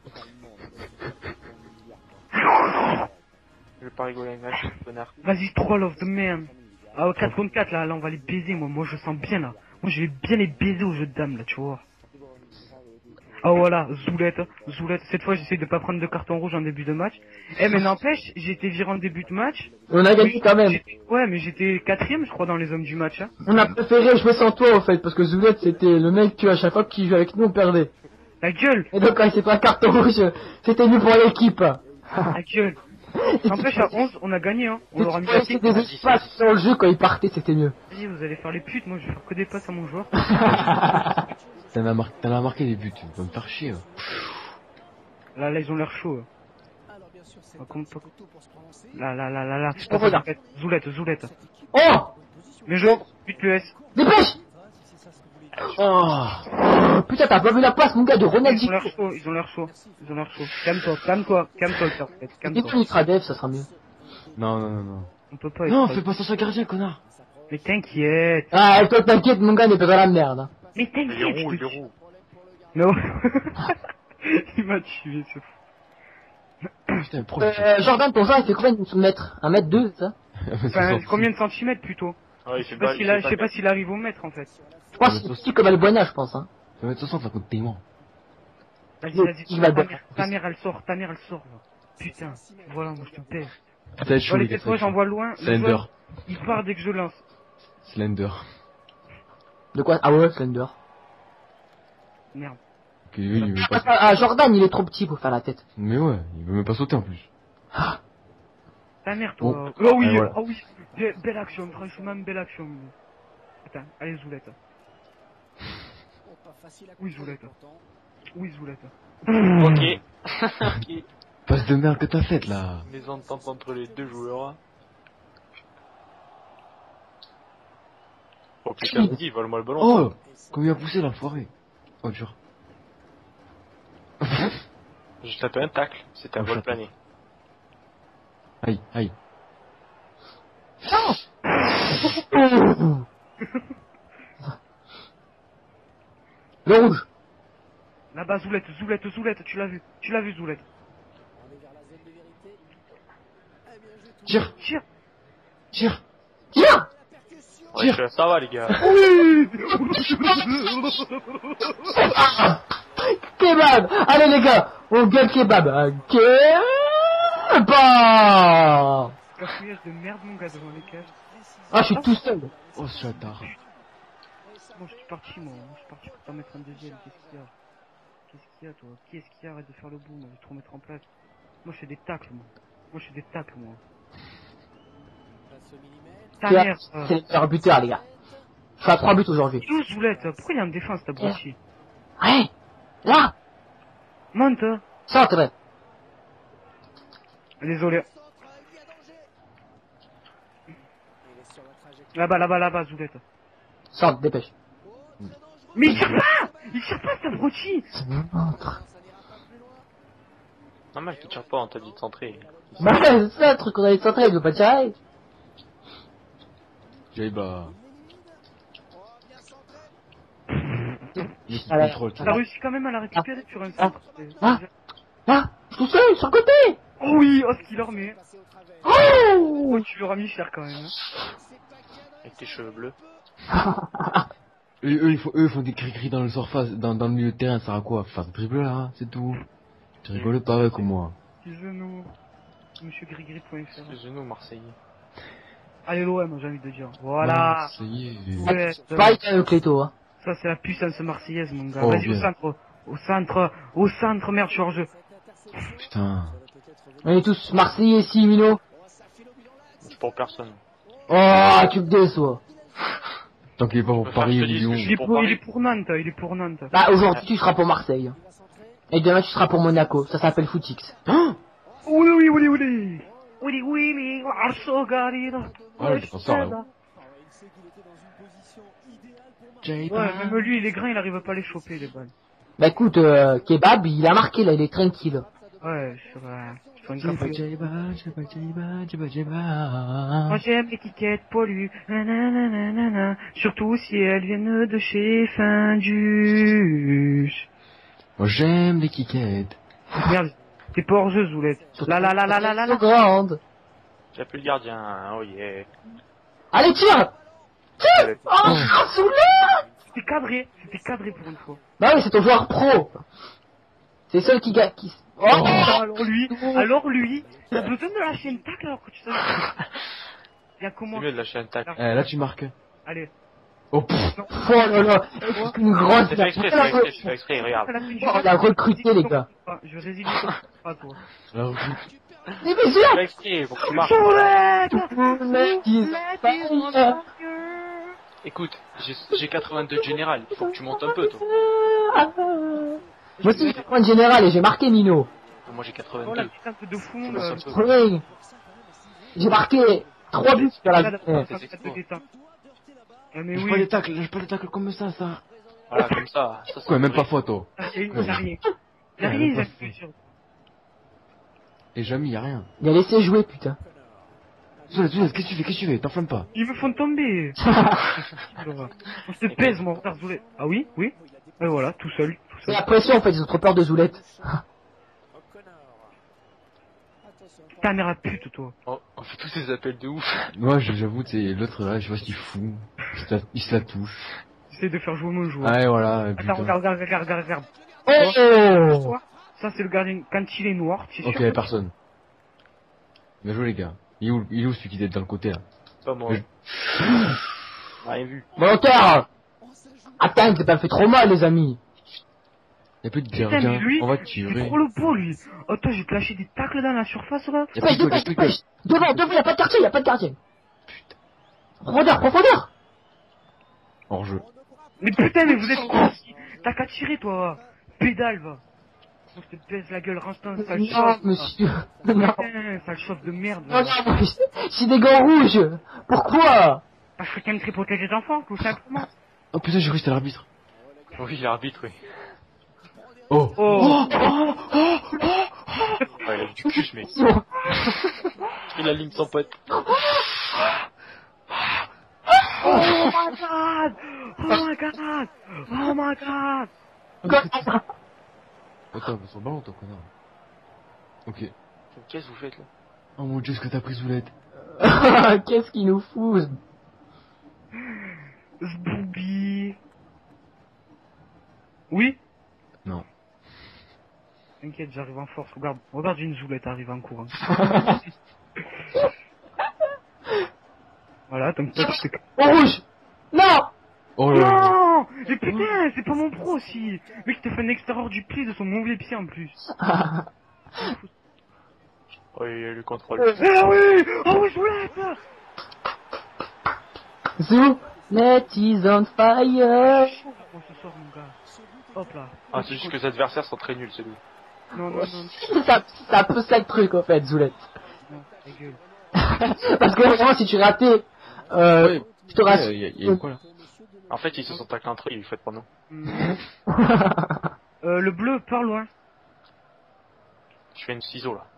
[SPEAKER 1] Je vais pas rigoler avec un connard.
[SPEAKER 3] Vas-y, troll of the man. Ah, 4 contre 4, là, on va les baiser, moi. Moi, je sens bien, là. Moi, je vais bien les baiser au jeu de dames, là, tu vois. Ah, voilà, Zoulette. Cette fois, j'essaie de pas prendre de carton rouge en début de match. Eh, mais n'empêche, j'ai été viré en début de match.
[SPEAKER 4] On a gagné quand même.
[SPEAKER 3] Ouais, mais j'étais 4ème, je crois, dans les hommes du match, hein.
[SPEAKER 4] On a préféré jouer sans toi, au fait, parce que Zoulette, c'était le mec que, à chaque fois qu'il jouait avec nous, on perdait.
[SPEAKER 3] La gueule!
[SPEAKER 4] Et donc, quand il s'est pas un carton rouge, c'était mieux pour l'équipe.
[SPEAKER 3] La gueule! N'empêche, à 11, on a gagné, hein. On leur a mis la
[SPEAKER 4] C'est des espaces dans le jeu quand il partait, c'était mieux.
[SPEAKER 3] Vas-y, vous allez faire les putes, moi je vais faire que des passes à mon joueur.
[SPEAKER 2] T'en as marqué des buts, tu vas me faire chier.
[SPEAKER 3] Là, ils ont l'air chauds. Ah, comment pas... Là, c'est
[SPEAKER 4] Oh, regarde.
[SPEAKER 3] Zoulette.
[SPEAKER 4] Oh!
[SPEAKER 3] Mais je... Vite le S.
[SPEAKER 4] Dépêche!
[SPEAKER 2] Oh.
[SPEAKER 4] Putain, t'as pas vu la passe, mon gars, de
[SPEAKER 3] Ils
[SPEAKER 4] Ronaldinho.
[SPEAKER 3] ont l'air chauds. Calme-toi.
[SPEAKER 4] Et puis, Ultra Dev, ça sera mieux.
[SPEAKER 2] Non.
[SPEAKER 3] On peut pas
[SPEAKER 2] Non,
[SPEAKER 3] être...
[SPEAKER 2] fais pas ça sur le gardien, connard.
[SPEAKER 3] Mais t'inquiète.
[SPEAKER 4] Ah, et toi, t'inquiète, mon gars, n'est pas dans la merde. Hein.
[SPEAKER 3] Mais
[SPEAKER 1] Il est
[SPEAKER 3] t'inquiète.
[SPEAKER 1] roux, il est roux.
[SPEAKER 3] Non. Il m'a tué, ce fou.
[SPEAKER 2] Putain,
[SPEAKER 4] Jordan, ton genre, il fait combien de mètres? 1m2, ça?
[SPEAKER 3] Enfin, combien de centimètres, plutôt?
[SPEAKER 1] Ouais, il
[SPEAKER 3] Je
[SPEAKER 1] fait
[SPEAKER 3] sais pas s'il arrive au mètre, en fait.
[SPEAKER 4] Je pense que c'est petit comme Alboina, je pense. Hein.
[SPEAKER 2] Ça va être 60, ça coûte tellement.
[SPEAKER 3] Vas-y,
[SPEAKER 4] Il va
[SPEAKER 3] ta mère, elle sort, là. Putain. Voilà, moi, je te baisse.
[SPEAKER 2] Ça va être chaud,
[SPEAKER 3] Allez,
[SPEAKER 2] les gars.
[SPEAKER 3] cette fois, j'envoie loin. Le
[SPEAKER 2] Slender.
[SPEAKER 3] joueur, il part dès que je lance.
[SPEAKER 2] Slender.
[SPEAKER 4] De quoi? Ah ouais, Slender.
[SPEAKER 3] Merde.
[SPEAKER 2] Ok, oui, il veut pas...
[SPEAKER 4] Ah, Jordan, il est trop petit pour faire la tête.
[SPEAKER 2] Mais ouais, il veut même pas sauter en plus.
[SPEAKER 3] Ta mère, toi.
[SPEAKER 2] Bon.
[SPEAKER 3] Oh oui,
[SPEAKER 2] Et voilà.
[SPEAKER 3] oh oui. Belle action, franchement, belle action. Putain, allez, Zoulette. Oui, Zoulette.
[SPEAKER 1] Ok. Ok.
[SPEAKER 2] Passe de merde que t'as faite là.
[SPEAKER 1] Les ententes entre les deux joueurs. Oh putain, vas-y, vole-moi le ballon.
[SPEAKER 2] Oh, comme il a poussé l'enfoiré. Oh, dur.
[SPEAKER 1] J'ai tapé un tacle, c'était un
[SPEAKER 2] Oh,
[SPEAKER 1] vol
[SPEAKER 2] chapeau.
[SPEAKER 1] plané.
[SPEAKER 2] Aïe.
[SPEAKER 4] Le rouge.
[SPEAKER 3] Là-bas, Zoulette, tu l'as vu, Zoulette.
[SPEAKER 2] Tire.
[SPEAKER 4] Tiens.
[SPEAKER 1] Ouais, ça va les gars.
[SPEAKER 4] Kebab. Allez les gars, on gueule kebab. Kebab.
[SPEAKER 3] Cafouillage de merde, mon gars, devant les cages.
[SPEAKER 4] Ah, je suis tout seul.
[SPEAKER 2] Oh, ce chatard.
[SPEAKER 3] Moi, je suis parti pour t'en mettre un deuxième. Qu'est-ce qu'il y a, toi? Qu'est-ce qu'il y a? Arrête de faire le bout, moi, je vais te remettre en place. Moi, je fais des tacles, moi. Ta mère.
[SPEAKER 4] C'est le meilleur buteur, les gars. Je suis à 3 buts aujourd'hui.
[SPEAKER 3] Où Zoulette? Pourquoi il est en défense, ta abruti?
[SPEAKER 4] Ouais. Là.
[SPEAKER 3] Monte.
[SPEAKER 4] Centre.
[SPEAKER 3] Désolé. Là-bas, Zoulette.
[SPEAKER 4] Centre, dépêche.
[SPEAKER 3] Mais il tire pas, cet abruti.
[SPEAKER 4] Centre.
[SPEAKER 1] Normal qu'il tire pas, on t'a dit de centrer.
[SPEAKER 4] Bah, c'est ça le truc qu'on avait centré, il veut pas tirer.
[SPEAKER 2] J'aille bah.
[SPEAKER 4] Allez.
[SPEAKER 2] Contrôle,
[SPEAKER 3] T'as réussi quand même à la récupérer sur un centre.
[SPEAKER 4] Ah. Là, je suis tout seul, sur le côté.
[SPEAKER 3] Oh oui, oh ce qu'il leur met.
[SPEAKER 4] Oh.
[SPEAKER 3] Oh, tu l'auras mis cher quand même. Hein.
[SPEAKER 1] Avec tes cheveux bleus.
[SPEAKER 2] Eux, ils font des cris dans le surface, dans le milieu de terrain, ça sert à quoi? Faire des dribbles là, hein, c'est tout. Tu rigoles pas comme moi.
[SPEAKER 3] Petit genou. Monsieurgrigri.fr.
[SPEAKER 1] Les genoux marseillais.
[SPEAKER 3] Allez l'OM, j'ai envie de dire. Voilà.
[SPEAKER 2] Ça y est.
[SPEAKER 3] Ouais,
[SPEAKER 4] C'est pareil avec Cléto, hein.
[SPEAKER 3] ça c'est la puissance marseillaise, mon gars.
[SPEAKER 2] Oh,
[SPEAKER 3] Vas-y
[SPEAKER 2] bien.
[SPEAKER 3] au centre, merde, je suis hors jeu.
[SPEAKER 2] Putain.
[SPEAKER 4] On est tous Marseillais ici, Mino.
[SPEAKER 1] C'est pour personne.
[SPEAKER 4] Oh, tu me déçois.
[SPEAKER 2] Tant qu'il est pas pour
[SPEAKER 1] Enfin,
[SPEAKER 2] Paris
[SPEAKER 1] je
[SPEAKER 2] ou
[SPEAKER 1] te dis ce
[SPEAKER 2] Lyon.
[SPEAKER 1] que je
[SPEAKER 3] Il
[SPEAKER 1] suis
[SPEAKER 3] est
[SPEAKER 1] pour
[SPEAKER 3] pour, il
[SPEAKER 1] Paris.
[SPEAKER 3] est pour Nantes, il est pour Nantes.
[SPEAKER 4] Bah, aujourd'hui, tu seras pour Marseille. Et demain, tu seras pour Monaco. Ça s'appelle Footix.
[SPEAKER 3] Oui, oui, oui, oui. Oui, oui, Arso Garida.
[SPEAKER 2] Ouais, je pense ça, là.
[SPEAKER 3] Ouais, même lui, il est grand, il arrive pas à les choper, les balles.
[SPEAKER 4] Bah écoute, Kebab, il a marqué là, il est tranquille.
[SPEAKER 3] Ouais, sur une campagne. Moi
[SPEAKER 2] Moi
[SPEAKER 3] j'aime l'étiquette pollue, nanana, surtout si elles viennent de chez Findus.
[SPEAKER 2] j'aime les kikettes.
[SPEAKER 3] Merde, t'es pas hors jeu, Zoulette. La la la la la la la.
[SPEAKER 4] Grande.
[SPEAKER 1] J'ai plus le gardien, oh yeah.
[SPEAKER 4] Allez, tire.
[SPEAKER 1] Allez.
[SPEAKER 4] Oh, Zoulette.
[SPEAKER 3] C'était cadré pour une fois.
[SPEAKER 4] Bah oui, c'est ton joueur pro. C'est seul qui gagne. Oh,
[SPEAKER 3] Alors lui, t'as besoin de lâcher une tacle alors que tu sais. Il y a comment?
[SPEAKER 1] C'est mieux de lâcher un tac.
[SPEAKER 2] Là tu marques.
[SPEAKER 3] Allez.
[SPEAKER 2] Oh pff.
[SPEAKER 4] oh là là. C'est une grosse.
[SPEAKER 1] C'est fait exprès, c'est fait exprès, c'est fait exprès, regarde.
[SPEAKER 4] On a recruté, les gars.
[SPEAKER 3] Je réside ton pas toi.
[SPEAKER 2] La recrute.
[SPEAKER 4] Mais
[SPEAKER 1] C'est
[SPEAKER 4] sûr.
[SPEAKER 1] fait exprès, faut que tu marques. Écoute, j'ai 82 de général, il faut que tu montes un peu, toi.
[SPEAKER 4] Moi aussi, j'ai point de général et j'ai marqué Mino.
[SPEAKER 1] Moi j'ai
[SPEAKER 3] Oh la
[SPEAKER 1] 82.
[SPEAKER 3] putain de fou,
[SPEAKER 1] Tu montes un peu.
[SPEAKER 4] Oui. J'ai marqué 3 buts sur la journée.
[SPEAKER 3] Mais
[SPEAKER 2] Lâche pas les tacles, lâche pas les tacles comme ça.
[SPEAKER 1] Voilà, comme ça. C'est
[SPEAKER 2] Quoi, même pas photo.
[SPEAKER 3] Il n'y a rien. Il n'y a rien, il a sûr.
[SPEAKER 2] Et jamais y a rien.
[SPEAKER 4] Il a laissé jouer, putain.
[SPEAKER 2] Qu'est-ce que tu fais? T'enflammes pas.
[SPEAKER 3] Ils me font tomber. On se pèse, mon frère Zoulette. Ah oui, oui. Et voilà, tout seul.
[SPEAKER 4] C'est la pression, en fait, ils ont trop peur de Zoulette.
[SPEAKER 3] Ta mère à pute, toi.
[SPEAKER 1] Oh, on fait tous ces appels de ouf.
[SPEAKER 2] Moi, j'avoue, c'est l'autre là, je vois ce qu'il fout. Il se la touche.
[SPEAKER 3] J'essaie de faire jouer mon joueur.
[SPEAKER 2] Ouais, voilà.
[SPEAKER 3] Attends,
[SPEAKER 2] Putain.
[SPEAKER 3] regarde.
[SPEAKER 4] Oh.
[SPEAKER 3] Ça, c'est le gardien. Quand il est noir, tu sais.
[SPEAKER 2] Ok, personne. Bien joué les gars. Il est où celui qui est dans le côté là?
[SPEAKER 1] Pas moi. Rien vu.
[SPEAKER 4] Volontaire. Attends, il s'est pas fait trop mal, les amis.
[SPEAKER 2] Y'a plus de
[SPEAKER 3] Putain,
[SPEAKER 2] gardien.
[SPEAKER 3] mais lui,
[SPEAKER 2] On va
[SPEAKER 3] c'est
[SPEAKER 2] tirer.
[SPEAKER 3] trop le beau, lui. Attends, j'ai te lâché des tacles dans la surface, là.
[SPEAKER 2] Y'a plus de goal, y'a plus de goal.
[SPEAKER 4] Devant, y'a pas de quartier, y'a pas de gardien. Profondeur.
[SPEAKER 2] Hors jeu.
[SPEAKER 3] Mais putain, mais vous êtes con aussi. T'as qu'à tirer, toi. Pédale, va. On te baise la gueule, Rinstin, sale
[SPEAKER 4] Non,
[SPEAKER 3] chauffe.
[SPEAKER 4] monsieur. Non.
[SPEAKER 3] Putain, sale chauffe de merde.
[SPEAKER 4] Non, non, j'ai des gants rouges. Pourquoi?
[SPEAKER 3] Parce que t'aimes tripoter les enfants, tout simplement.
[SPEAKER 2] Oh putain, j'ai cru que c'était l'arbitre.
[SPEAKER 1] Oui, l'arbitre, oui.
[SPEAKER 2] Oh.
[SPEAKER 3] Oh.
[SPEAKER 1] Ouais, il a du cul, ce mec. Il aligne son pote.
[SPEAKER 3] Oh my god! Oh my god!
[SPEAKER 2] Attends, sur le ballon, toi, connard. Ok.
[SPEAKER 1] Qu'est-ce que vous faites là?
[SPEAKER 2] Oh mon dieu, ce que t'as pris, Zoulette.
[SPEAKER 4] Qu'est-ce qu'il nous fout?
[SPEAKER 3] Zboubi. Oui?
[SPEAKER 2] Non.
[SPEAKER 3] T'inquiète, j'arrive en force. Regarde une Zoulette arrive en courant. Voilà, donc toi, tu fais...
[SPEAKER 4] Au rouge. Non.
[SPEAKER 2] Oh là là.
[SPEAKER 3] Non! Mais putain, c'est pas mon pro aussi! Mec, t'as fait un extérieur du pied de son mauvais pied en plus.
[SPEAKER 1] Oh, il y a le contrôle.
[SPEAKER 3] Ah oui! Ah oui, Zoulette!
[SPEAKER 4] Zoulette is on fire.
[SPEAKER 3] On se sort, mon gars. Hop là.
[SPEAKER 1] Ah, c'est juste que les adversaires sont très nuls, c'est lui.
[SPEAKER 3] Non.
[SPEAKER 4] C'est un peu ça le truc, en fait, Zoulette.
[SPEAKER 3] Non, ta gueule.
[SPEAKER 4] Parce que vraiment, si tu ratais,
[SPEAKER 2] Ouais.
[SPEAKER 4] je te rassure.
[SPEAKER 2] Il y a quoi là?
[SPEAKER 1] En fait, ils se sont taclés entre eux, ils faites pas non.
[SPEAKER 3] Le bleu, par loin.
[SPEAKER 1] Je fais une ciseau là.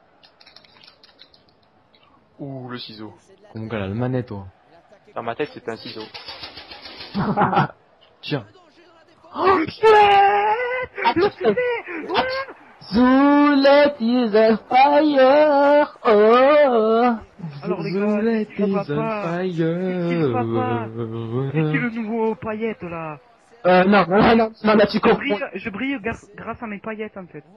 [SPEAKER 1] Ouh, le ciseau.
[SPEAKER 2] Mon gars, là, le manette, toi.
[SPEAKER 1] Dans ma tête, c'était un ciseau.
[SPEAKER 2] Tiens.
[SPEAKER 3] Oh, le CD!
[SPEAKER 4] Zoulette is on fire. Oh.
[SPEAKER 3] Alors les gars,
[SPEAKER 2] Zoulette
[SPEAKER 3] c'est qui le
[SPEAKER 2] is on
[SPEAKER 3] papa?
[SPEAKER 2] fire.
[SPEAKER 3] C'est qui le papa? C'est qui le nouveau paillette là?
[SPEAKER 4] Non, là tu comprends.
[SPEAKER 3] Je brille grâce à mes paillettes en fait.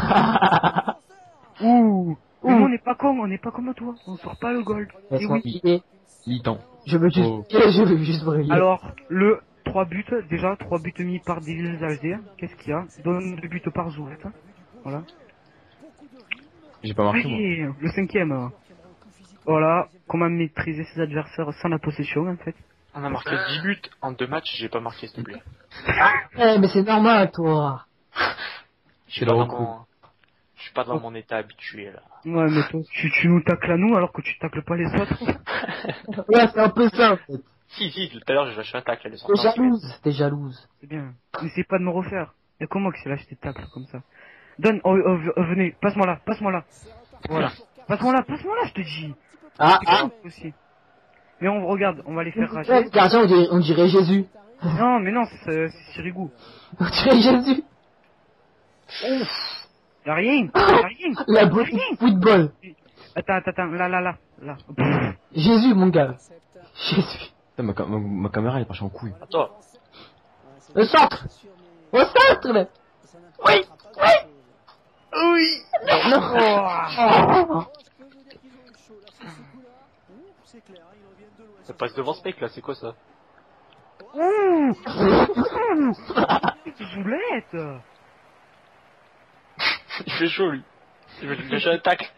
[SPEAKER 3] Ouh! Mais nous, on n'est pas comme toi, on sort pas le gold. Et
[SPEAKER 4] Laisse-moi
[SPEAKER 3] oui.
[SPEAKER 4] briller.
[SPEAKER 2] Litan.
[SPEAKER 4] Je veux juste briller.
[SPEAKER 3] Alors, le 3 buts, déjà, 3 buts mis par Devils HD, qu'est-ce qu'il y a? Donne 2 buts par Zoulette, hein. Voilà.
[SPEAKER 2] J'ai pas marqué, moi.
[SPEAKER 3] Allez, le 5e. Voilà, comment maîtriser ses adversaires sans la possession en fait.
[SPEAKER 1] On a marqué 10 buts en 2 matchs, j'ai pas marqué s'il te plaît.
[SPEAKER 4] Eh, mais c'est normal, toi.
[SPEAKER 1] Je suis
[SPEAKER 2] C'est
[SPEAKER 1] pas
[SPEAKER 2] le
[SPEAKER 1] dans
[SPEAKER 2] recours.
[SPEAKER 1] mon... Je suis pas dans mon état habitué là.
[SPEAKER 3] Ouais, mais toi, tu nous tacles à nous alors que tu tacles pas les autres.
[SPEAKER 4] Ouais, c'est un peu ça, en fait.
[SPEAKER 1] Si, tout à l'heure j'ai lâché un tacle, elle est
[SPEAKER 4] T'es
[SPEAKER 1] sortie.
[SPEAKER 4] jalouse, t'es jalouse.
[SPEAKER 3] C'est bien. N'essaie pas de me refaire. Y'a comment que c'est lâché des tacles comme ça. Donne, venez, passe-moi là. Voilà. Passe-moi là, je te dis.
[SPEAKER 4] Ah,
[SPEAKER 3] C'est con, aussi. Mais on regarde, on va les faire
[SPEAKER 4] Ouais,
[SPEAKER 3] rager.
[SPEAKER 4] le gardien, on dirait Jésus.
[SPEAKER 3] Non, mais non, c'est Sirigu.
[SPEAKER 4] On dirait Jésus.
[SPEAKER 3] Y'a rien.
[SPEAKER 4] La beauté du football.
[SPEAKER 3] Attends, là. Pff.
[SPEAKER 4] Jésus, mon gars. Jésus.
[SPEAKER 2] Putain, ma caméra, elle est partie en couille.
[SPEAKER 1] Attends,
[SPEAKER 4] Le centre. Au centre, mec. Oui. Non. Oh.
[SPEAKER 1] ça passe devant ce mec là, c'est quoi ça?
[SPEAKER 3] Ouh. Zoulette.
[SPEAKER 1] Il fait chaud lui. Il veut lui lâcher un tacle.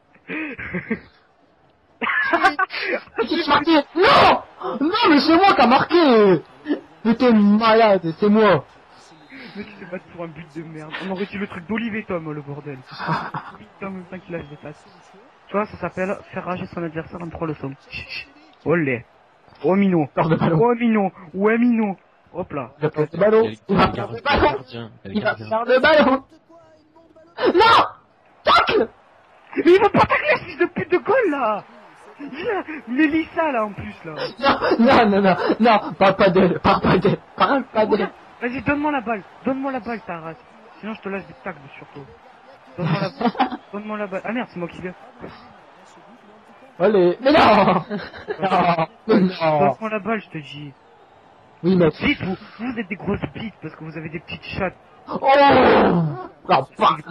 [SPEAKER 4] Qui a marqué? Non. Non, mais c'est moi qui a marqué. Mais t'es malade, c'est moi.
[SPEAKER 3] Le mec il se bat pour un but de merde. On aurait dit le truc d'Olivier Tom, le bordel. Putain, en même temps qu'il lâche des passes. Tu vois, ça s'appelle faire rager son adversaire en 3 leçons. Olé. Oh Mino.
[SPEAKER 4] Hors de ballon.
[SPEAKER 3] Oh Mino. Ouais Mino. Hop là.
[SPEAKER 4] Il va perdre le ballon. Il va perdre le ballon. Il va perdre le ballon. Non. Tacle.
[SPEAKER 3] Mais il va pas tacler ce fils de pute de goal là. Il est lissa là en plus là.
[SPEAKER 4] Non, parle pas d'elle.
[SPEAKER 3] Vas-y, donne-moi la balle, ta race. Sinon je te lâche des tacles surtout. Donne-moi la balle. Ah merde, c'est moi qui viens.
[SPEAKER 4] Allez, mais non. Non.
[SPEAKER 3] Donne-moi la balle, je te dis.
[SPEAKER 4] Oui, mais...
[SPEAKER 3] Vite, vous êtes des grosses bites parce que vous avez des petites chattes.
[SPEAKER 4] Oh. Non, pas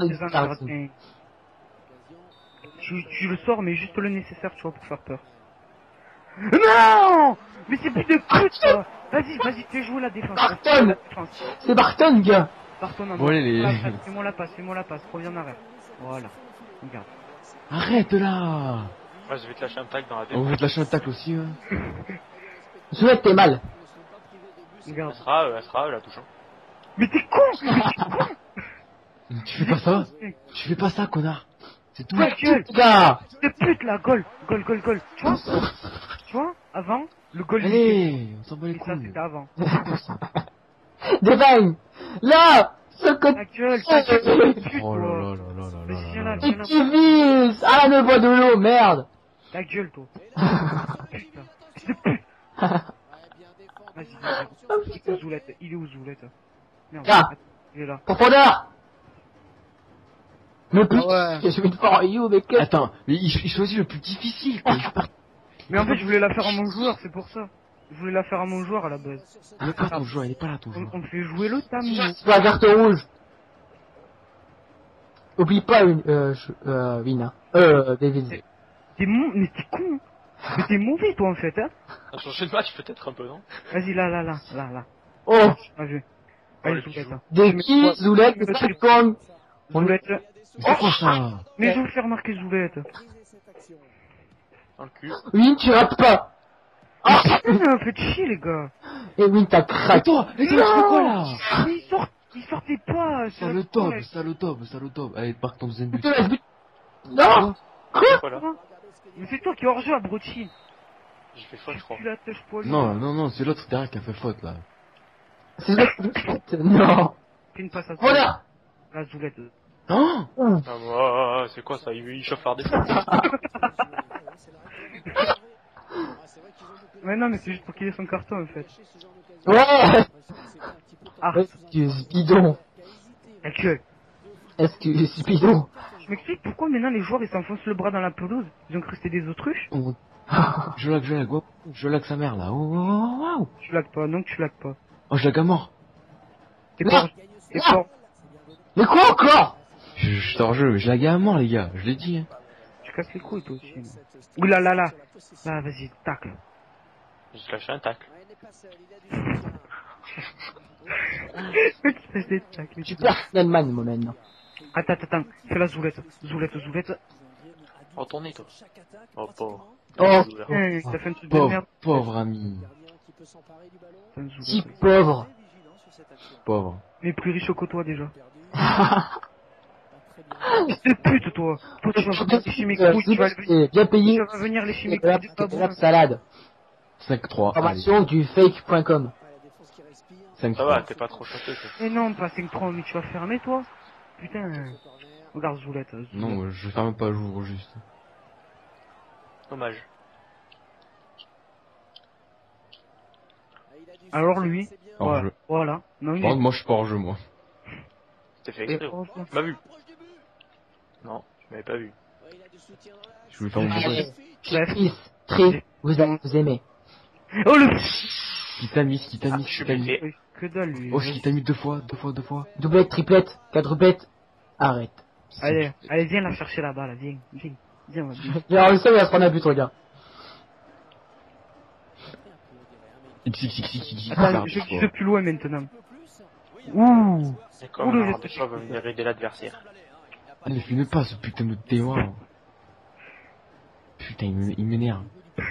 [SPEAKER 3] Tu le sors, mais juste le nécessaire, tu vois, pour faire peur. Non. Mais c'est but de pute, ça. Vas-y, fais jouer la défense.
[SPEAKER 4] Barton. C'est Barton, gars.
[SPEAKER 3] Barton,
[SPEAKER 2] Bon, allez,
[SPEAKER 3] fais-moi la passe, reviens en arrière. Voilà, regarde.
[SPEAKER 2] Arrête là.
[SPEAKER 1] Ouais, je vais te lâcher un tacle dans la
[SPEAKER 2] On
[SPEAKER 1] tête.
[SPEAKER 2] va te lâcher un tacle aussi, hein.
[SPEAKER 4] Souhaite, t'es mal.
[SPEAKER 3] Regarde.
[SPEAKER 1] Elle sera la touche. Hein.
[SPEAKER 3] Mais t'es con.
[SPEAKER 2] Tu fais pas ça, connard. C'est tout.
[SPEAKER 3] Ta gueule.
[SPEAKER 4] Gars.
[SPEAKER 3] De pute là, goal. Tu vois, avant, le goal.
[SPEAKER 2] Allez, on s'en bat les
[SPEAKER 3] Et ça,
[SPEAKER 2] couilles.
[SPEAKER 3] c'était avant.
[SPEAKER 4] Dévagne. Là. Ce côté.
[SPEAKER 3] Ta gueule, pute,
[SPEAKER 2] Oh là
[SPEAKER 3] toi.
[SPEAKER 2] là là là là
[SPEAKER 3] Vas-y,
[SPEAKER 2] là
[SPEAKER 3] viens
[SPEAKER 2] là
[SPEAKER 3] là,
[SPEAKER 2] là.
[SPEAKER 3] viens là.
[SPEAKER 4] Tu vises. Ah, ne bois de l'eau, merde.
[SPEAKER 3] Ta gueule, toi. Putain. Fils de pute. Vas-y. Il est où Zoulette? Merde.
[SPEAKER 4] Là.
[SPEAKER 3] Attends, il est là.
[SPEAKER 4] Profondeur. Mais putain,
[SPEAKER 3] Ah ouais.
[SPEAKER 4] je vais te faire you, mais qu'est-ce
[SPEAKER 2] Attends, mais il choisit le plus difficile, quoi.
[SPEAKER 3] Mais en fait, je voulais la faire à mon joueur, c'est pour ça. Je voulais la faire à mon joueur à la base.
[SPEAKER 2] Il est pas là ton joueur, il est pas là ton joueur.
[SPEAKER 3] On fait jouer le Tamino.
[SPEAKER 4] C'est la carte rouge. Oublie pas Vina. David.
[SPEAKER 3] Mais t'es con. Mais t'es mauvais, toi, en fait, hein.
[SPEAKER 1] A changé de match peut-être un peu, non?
[SPEAKER 3] Vas-y, là.
[SPEAKER 4] Oh,
[SPEAKER 3] Pas vu.
[SPEAKER 1] Oh,
[SPEAKER 3] Allez,
[SPEAKER 1] les
[SPEAKER 3] Zoulette.
[SPEAKER 1] bijoux.
[SPEAKER 4] des qui Zoulette,
[SPEAKER 3] Je me
[SPEAKER 4] c'est
[SPEAKER 3] suis-
[SPEAKER 4] con.
[SPEAKER 3] Zoulette.
[SPEAKER 2] C'est quoi ça?
[SPEAKER 3] Mais je vais faire marquer Zoulette.
[SPEAKER 1] Dans le cul.
[SPEAKER 4] Win, tu rates pas. Ah,
[SPEAKER 3] Putain, faites chier, les gars.
[SPEAKER 4] et Win, t'as
[SPEAKER 2] Et
[SPEAKER 4] craqué.
[SPEAKER 2] toi, tu fais quoi là?
[SPEAKER 3] Mais il sortait pas. c'est la
[SPEAKER 2] Salotop. Allez, marque ton deuxième but.
[SPEAKER 4] Tu te laisses but. Non.
[SPEAKER 1] Voilà.
[SPEAKER 3] Mais c'est toi qui es hors jeu, abruti.
[SPEAKER 1] J'ai fait faute, je crois.
[SPEAKER 3] Tu la tâche poilue.
[SPEAKER 2] Non, c'est l'autre derrière qui a fait faute là.
[SPEAKER 4] C'est ça. Non.
[SPEAKER 3] Fais une passe à Zoulette.
[SPEAKER 4] Voilà.
[SPEAKER 3] La Zoulette.
[SPEAKER 2] Oh
[SPEAKER 1] Ah, moi, c'est quoi ça? Il chauffe leur défense.
[SPEAKER 3] Mais non, mais c'est juste pour qu'il ait son carton, en fait.
[SPEAKER 4] Ouais.
[SPEAKER 3] Ah,
[SPEAKER 4] Excuse bidon.
[SPEAKER 3] la gueule.
[SPEAKER 4] Excuse bidon.
[SPEAKER 3] Je m'explique pourquoi maintenant les joueurs ils s'enfoncent le bras dans la pelouse. Ils ont cru que c'était des autruches.
[SPEAKER 2] Oh. Je lag sa mère là. Oh.
[SPEAKER 3] Tu lagues pas, non, tu lagues pas.
[SPEAKER 2] Oh, je lag à mort.
[SPEAKER 3] T'es
[SPEAKER 4] Non.
[SPEAKER 3] pas. T'es
[SPEAKER 4] Non.
[SPEAKER 3] pas.
[SPEAKER 2] Mais quoi encore? Je suis hors jeu, je lag à mort les gars, je l'ai dit. Hein.
[SPEAKER 3] Tu casses les couilles toi aussi. Ouh là. Là, vas-y, tacle.
[SPEAKER 1] J'ai lâché un tacle.
[SPEAKER 3] Mec, il fait des tacles.
[SPEAKER 4] Tu perds Snellman, moi, maintenant.
[SPEAKER 3] Attends. Fais la zoulette. Zoulette.
[SPEAKER 1] Retournez, toi. Oh, pauvre.
[SPEAKER 4] Oh,
[SPEAKER 3] T'as fait un truc de merde.
[SPEAKER 2] Pauvre ami.
[SPEAKER 3] T'as une
[SPEAKER 4] si
[SPEAKER 3] zoulette.
[SPEAKER 4] pauvre.
[SPEAKER 2] Pauvre.
[SPEAKER 3] Mais plus riche que toi déjà. Fils de pute toi. Toi tu vas venir lécher mes couilles, tu vas
[SPEAKER 4] Bien payé.
[SPEAKER 3] venir lécher mes
[SPEAKER 4] Et là,
[SPEAKER 3] couilles de ta
[SPEAKER 4] la
[SPEAKER 3] boule.
[SPEAKER 4] salade.
[SPEAKER 2] 5-3. Allez.
[SPEAKER 4] Formation du fake.com.
[SPEAKER 2] 5-3.
[SPEAKER 1] Ça va, t'es pas trop choqué, toi.
[SPEAKER 3] Mais non, pas 5-3, mais tu vas fermer toi. Putain. Regarde Zoulette.
[SPEAKER 2] Non, je ferme pas, j'ouvre juste.
[SPEAKER 1] Dommage.
[SPEAKER 3] Alors lui.
[SPEAKER 2] Hors
[SPEAKER 3] Ouais,
[SPEAKER 2] jeu.
[SPEAKER 3] voilà. Non, il
[SPEAKER 2] Par contre, moi je suis pas hors jeu, moi.
[SPEAKER 1] T'es fait
[SPEAKER 3] est-
[SPEAKER 1] exprès. Tu m'as vu. Non, tu m'avais pas vu.
[SPEAKER 2] Je voulais faire mon jeu.
[SPEAKER 3] Bref.
[SPEAKER 4] Chris, vous aimez.
[SPEAKER 3] Oh le.
[SPEAKER 2] Skitamis.
[SPEAKER 1] Je suis blessé.
[SPEAKER 3] Que dalle lui.
[SPEAKER 2] Oh, Skitamis deux fois.
[SPEAKER 4] Doublette, triplette, quadruplette. Arrête.
[SPEAKER 3] Allez, viens la chercher là-bas, là, viens. Viens, viens.
[SPEAKER 4] Il a réussi à se prendre un but, regarde.
[SPEAKER 3] Attends, je vise plus loin maintenant. Ouh.
[SPEAKER 1] Et comme
[SPEAKER 3] Oula,
[SPEAKER 1] des fois, va venir aider l'adversaire.
[SPEAKER 2] Allez, fais pas ce putain de Théo. Putain, il m'énerve.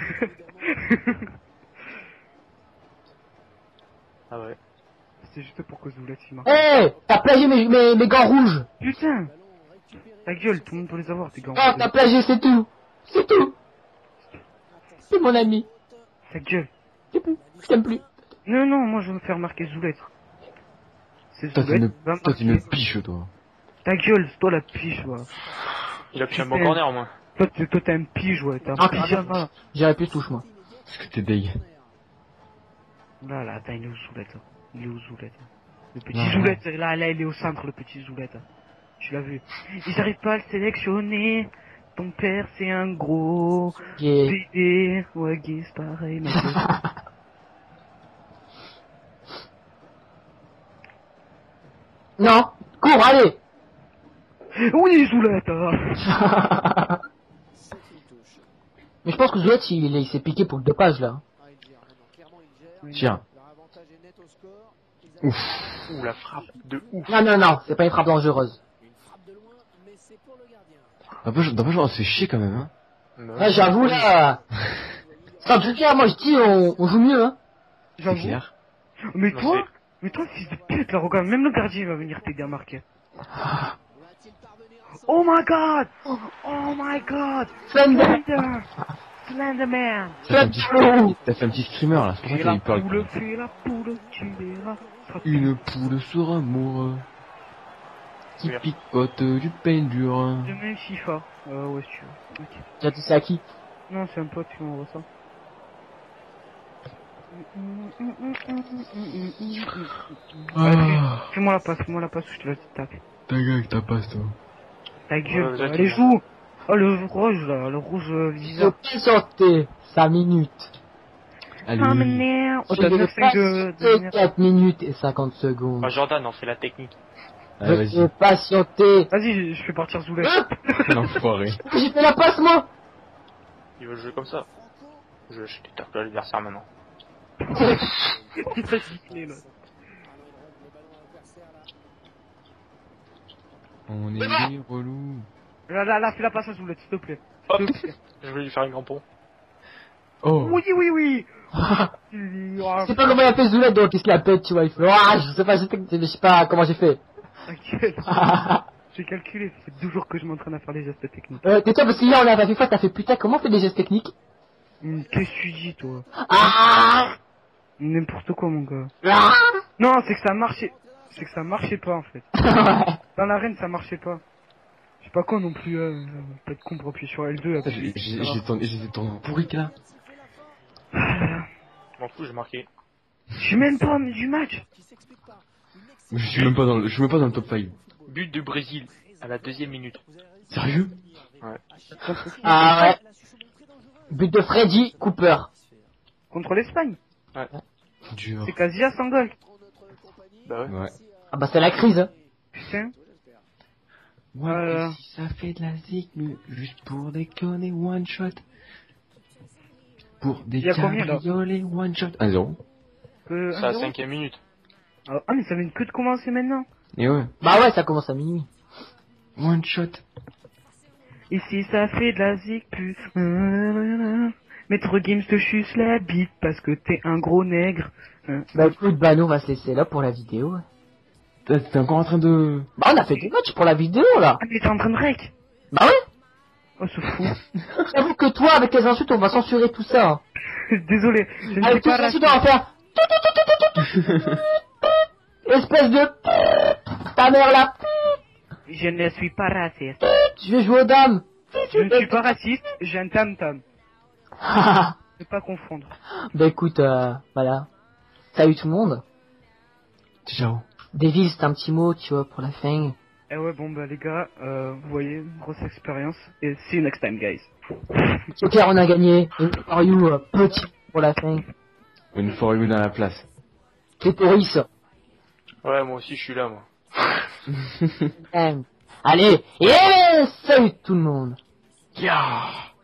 [SPEAKER 1] Ah ouais.
[SPEAKER 3] C'est juste pour que Zoulette il marque.
[SPEAKER 4] Eh, t'as plagié mes gants rouges.
[SPEAKER 3] Putain. Ta gueule, tout le monde peut les avoir, tes gants.
[SPEAKER 4] Oh, t'as plagié, c'est tout. C'est tout. C'est mon ami.
[SPEAKER 3] Ta gueule.
[SPEAKER 4] Je t'aime plus.
[SPEAKER 3] Non, moi je veux me faire marquer Zoulette. C'est
[SPEAKER 2] Toi,
[SPEAKER 3] Zoulette, va
[SPEAKER 2] t'es
[SPEAKER 3] marquer.
[SPEAKER 2] une piche, toi.
[SPEAKER 3] Ta gueule, c'est toi la piche, ouais.
[SPEAKER 1] Il a pris un bon corner, au moins.
[SPEAKER 3] Toi, t'es un pige, ouais. T'as un
[SPEAKER 4] Ah,
[SPEAKER 3] pyjama.
[SPEAKER 4] J'irai plus touche, moi.
[SPEAKER 2] Parce que t'es deg.
[SPEAKER 3] Là, attends, il est où Zoulette? Le petit
[SPEAKER 2] Non,
[SPEAKER 3] Zoulette, là, il est au centre, le petit Zoulette. Tu l'as vu. Ils arrivent pas à le sélectionner. Ton père, c'est un gros
[SPEAKER 4] J'ai...
[SPEAKER 3] bébé. Ouais, gay, c'est pareil, mais
[SPEAKER 4] Non, cours, allez.
[SPEAKER 3] oui, Zoulette! hein.
[SPEAKER 4] Mais je pense que Zoulette, il s'est piqué pour le dopage, là.
[SPEAKER 2] Tiens.
[SPEAKER 1] Ouh, la frappe de ouf.
[SPEAKER 4] Non, c'est pas une frappe dangereuse.
[SPEAKER 2] N'empêche, on se fait chier quand même, hein.
[SPEAKER 4] Ouais, j'avoue, là... En tout cas, moi, je dis, on joue mieux, hein.
[SPEAKER 2] C'est
[SPEAKER 3] J'avoue.
[SPEAKER 2] clair.
[SPEAKER 3] Mais
[SPEAKER 1] Non,
[SPEAKER 3] toi, fils de pute, là, regarde, même le gardien va venir t'aider à marquer. Oh my god! Oh my god! Slenderman!
[SPEAKER 2] T'as fait un petit streamer, là. C'est pour ça
[SPEAKER 3] Fais
[SPEAKER 2] qu'il a
[SPEAKER 3] la
[SPEAKER 2] eu peur.
[SPEAKER 3] poule, fais la poule, tu verras.
[SPEAKER 2] Une poule sur amour. Qui
[SPEAKER 1] Merde.
[SPEAKER 2] picote du pain dur.
[SPEAKER 3] Demain, FIFA. Ouais, si tu veux. Ok.
[SPEAKER 4] T'as dit ça à qui?
[SPEAKER 3] Non, c'est un pote qui m'envoie ça.
[SPEAKER 2] Ah,
[SPEAKER 3] Fais-moi la passe, ou je te la tape.
[SPEAKER 2] ta gueule avec ta passe, toi.
[SPEAKER 3] Ta gueule,
[SPEAKER 1] Ouais,
[SPEAKER 3] allez, joue! Oh, le rouge, là, le rouge
[SPEAKER 4] Je
[SPEAKER 3] viseur.
[SPEAKER 4] peux sortir 5 minutes.
[SPEAKER 2] Allez.
[SPEAKER 3] Ah, mais merde! Oh,
[SPEAKER 4] Je
[SPEAKER 3] t'as
[SPEAKER 4] vais
[SPEAKER 3] 9 de...
[SPEAKER 4] 4 minutes et 50 secondes.
[SPEAKER 1] Ah, Jordan, on fait la technique.
[SPEAKER 2] Allez,
[SPEAKER 4] Je peux
[SPEAKER 2] vas-y.
[SPEAKER 4] patienter.
[SPEAKER 3] Vas-y, je fais partir Zoulette.
[SPEAKER 2] L'enfoiré.
[SPEAKER 4] J'ai fait la passe, moi.
[SPEAKER 1] Il veut jouer comme ça. Je tape l'adversaire maintenant.
[SPEAKER 3] Il t'a giclé, là.
[SPEAKER 2] On est des relous.
[SPEAKER 3] Là, fais la passe à Zoulette, s'il te plaît.
[SPEAKER 1] Hop.
[SPEAKER 3] S'il te plaît.
[SPEAKER 1] Je vais lui faire une crampon.
[SPEAKER 2] Oh.
[SPEAKER 3] Oui!
[SPEAKER 4] C'est pas comment il a fait Zoulette, donc il se la pète, tu vois. Il fait, ah, je sais pas comment j'ai fait.
[SPEAKER 3] T'inquiète. J'ai calculé, ça fait 12 jours que je m'entraîne à faire les gestes techniques.
[SPEAKER 4] Tais-toi, parce qu'hier, on a fait fois, t'as fait putain, comment on fait des gestes techniques?
[SPEAKER 3] Qu'est-ce que tu dis, toi?
[SPEAKER 4] Ah!
[SPEAKER 3] N'importe quoi, mon gars.
[SPEAKER 4] Ah!
[SPEAKER 3] Non, c'est que ça marchait. C'est que ça marchait pas, en fait. Dans l'arène, ça marchait pas. Je sais pas quoi non plus, pas de con pour appuyer sur L2. appuyer, etc.
[SPEAKER 2] J'ai ton pourri, là.
[SPEAKER 1] Je m'en fous, j'ai marqué.
[SPEAKER 3] Je suis même pas du match.
[SPEAKER 2] Je suis même pas dans le top 5.
[SPEAKER 1] But du Brésil à la 2e minute.
[SPEAKER 2] Sérieux?
[SPEAKER 4] Ah ouais. But de Freddy Cooper.
[SPEAKER 3] Contre l'Espagne.
[SPEAKER 2] Dur.
[SPEAKER 3] C'est Casillas en goal.
[SPEAKER 1] Bah ouais.
[SPEAKER 2] Ouais.
[SPEAKER 4] Ah bah c'est la crise, hein.
[SPEAKER 3] Putain.
[SPEAKER 2] Ouais, si ça fait de la zig, mais juste pour déconner, one shot. Pour des
[SPEAKER 3] Il y a combien, là
[SPEAKER 2] cabriolets, one shot. 1-0.
[SPEAKER 1] C'est à la 5e minute.
[SPEAKER 3] Ah, mais ça vient que de commencer maintenant.
[SPEAKER 2] Et ouais.
[SPEAKER 4] Bah ouais, ça commence à minuit.
[SPEAKER 2] One shot.
[SPEAKER 3] Ici ça fait de la zig plus. Maître Gims te chusse la bite parce que t'es un gros nègre.
[SPEAKER 4] Bah écoute, bah nous on va se laisser là pour la vidéo.
[SPEAKER 2] T'es encore en train de...
[SPEAKER 4] Bah on a fait des matchs pour la vidéo là.
[SPEAKER 3] Ah mais t'es en train de rec.
[SPEAKER 4] Bah ouais.
[SPEAKER 3] Oh ce fou.
[SPEAKER 4] J'avoue que toi avec tes insultes on va censurer tout ça. Hein.
[SPEAKER 3] Désolé, je ne sais
[SPEAKER 4] Avec tous
[SPEAKER 3] pas
[SPEAKER 4] ces
[SPEAKER 3] raciste.
[SPEAKER 4] insultes on va faire... Espèce de... Ta mère là.
[SPEAKER 3] Je ne suis pas raciste.
[SPEAKER 4] Je vais jouer aux dames.
[SPEAKER 3] Je ne suis pas raciste, j'ai un tam-tam. Ne pas confondre.
[SPEAKER 4] Bah écoute, voilà. Salut tout le monde.
[SPEAKER 2] Ciao.
[SPEAKER 4] Devil, c'est un petit mot, tu vois, pour la fin.
[SPEAKER 3] Eh ouais bon bah les gars, vous voyez, grosse expérience. Et see you next time guys.
[SPEAKER 4] Ok, on a gagné. Une for you, petit pour la fin.
[SPEAKER 2] Une for you dans la place.
[SPEAKER 4] Clitoris.
[SPEAKER 1] Ouais, moi aussi je suis là, moi.
[SPEAKER 4] Allez, et salut tout le monde.
[SPEAKER 2] Yeah.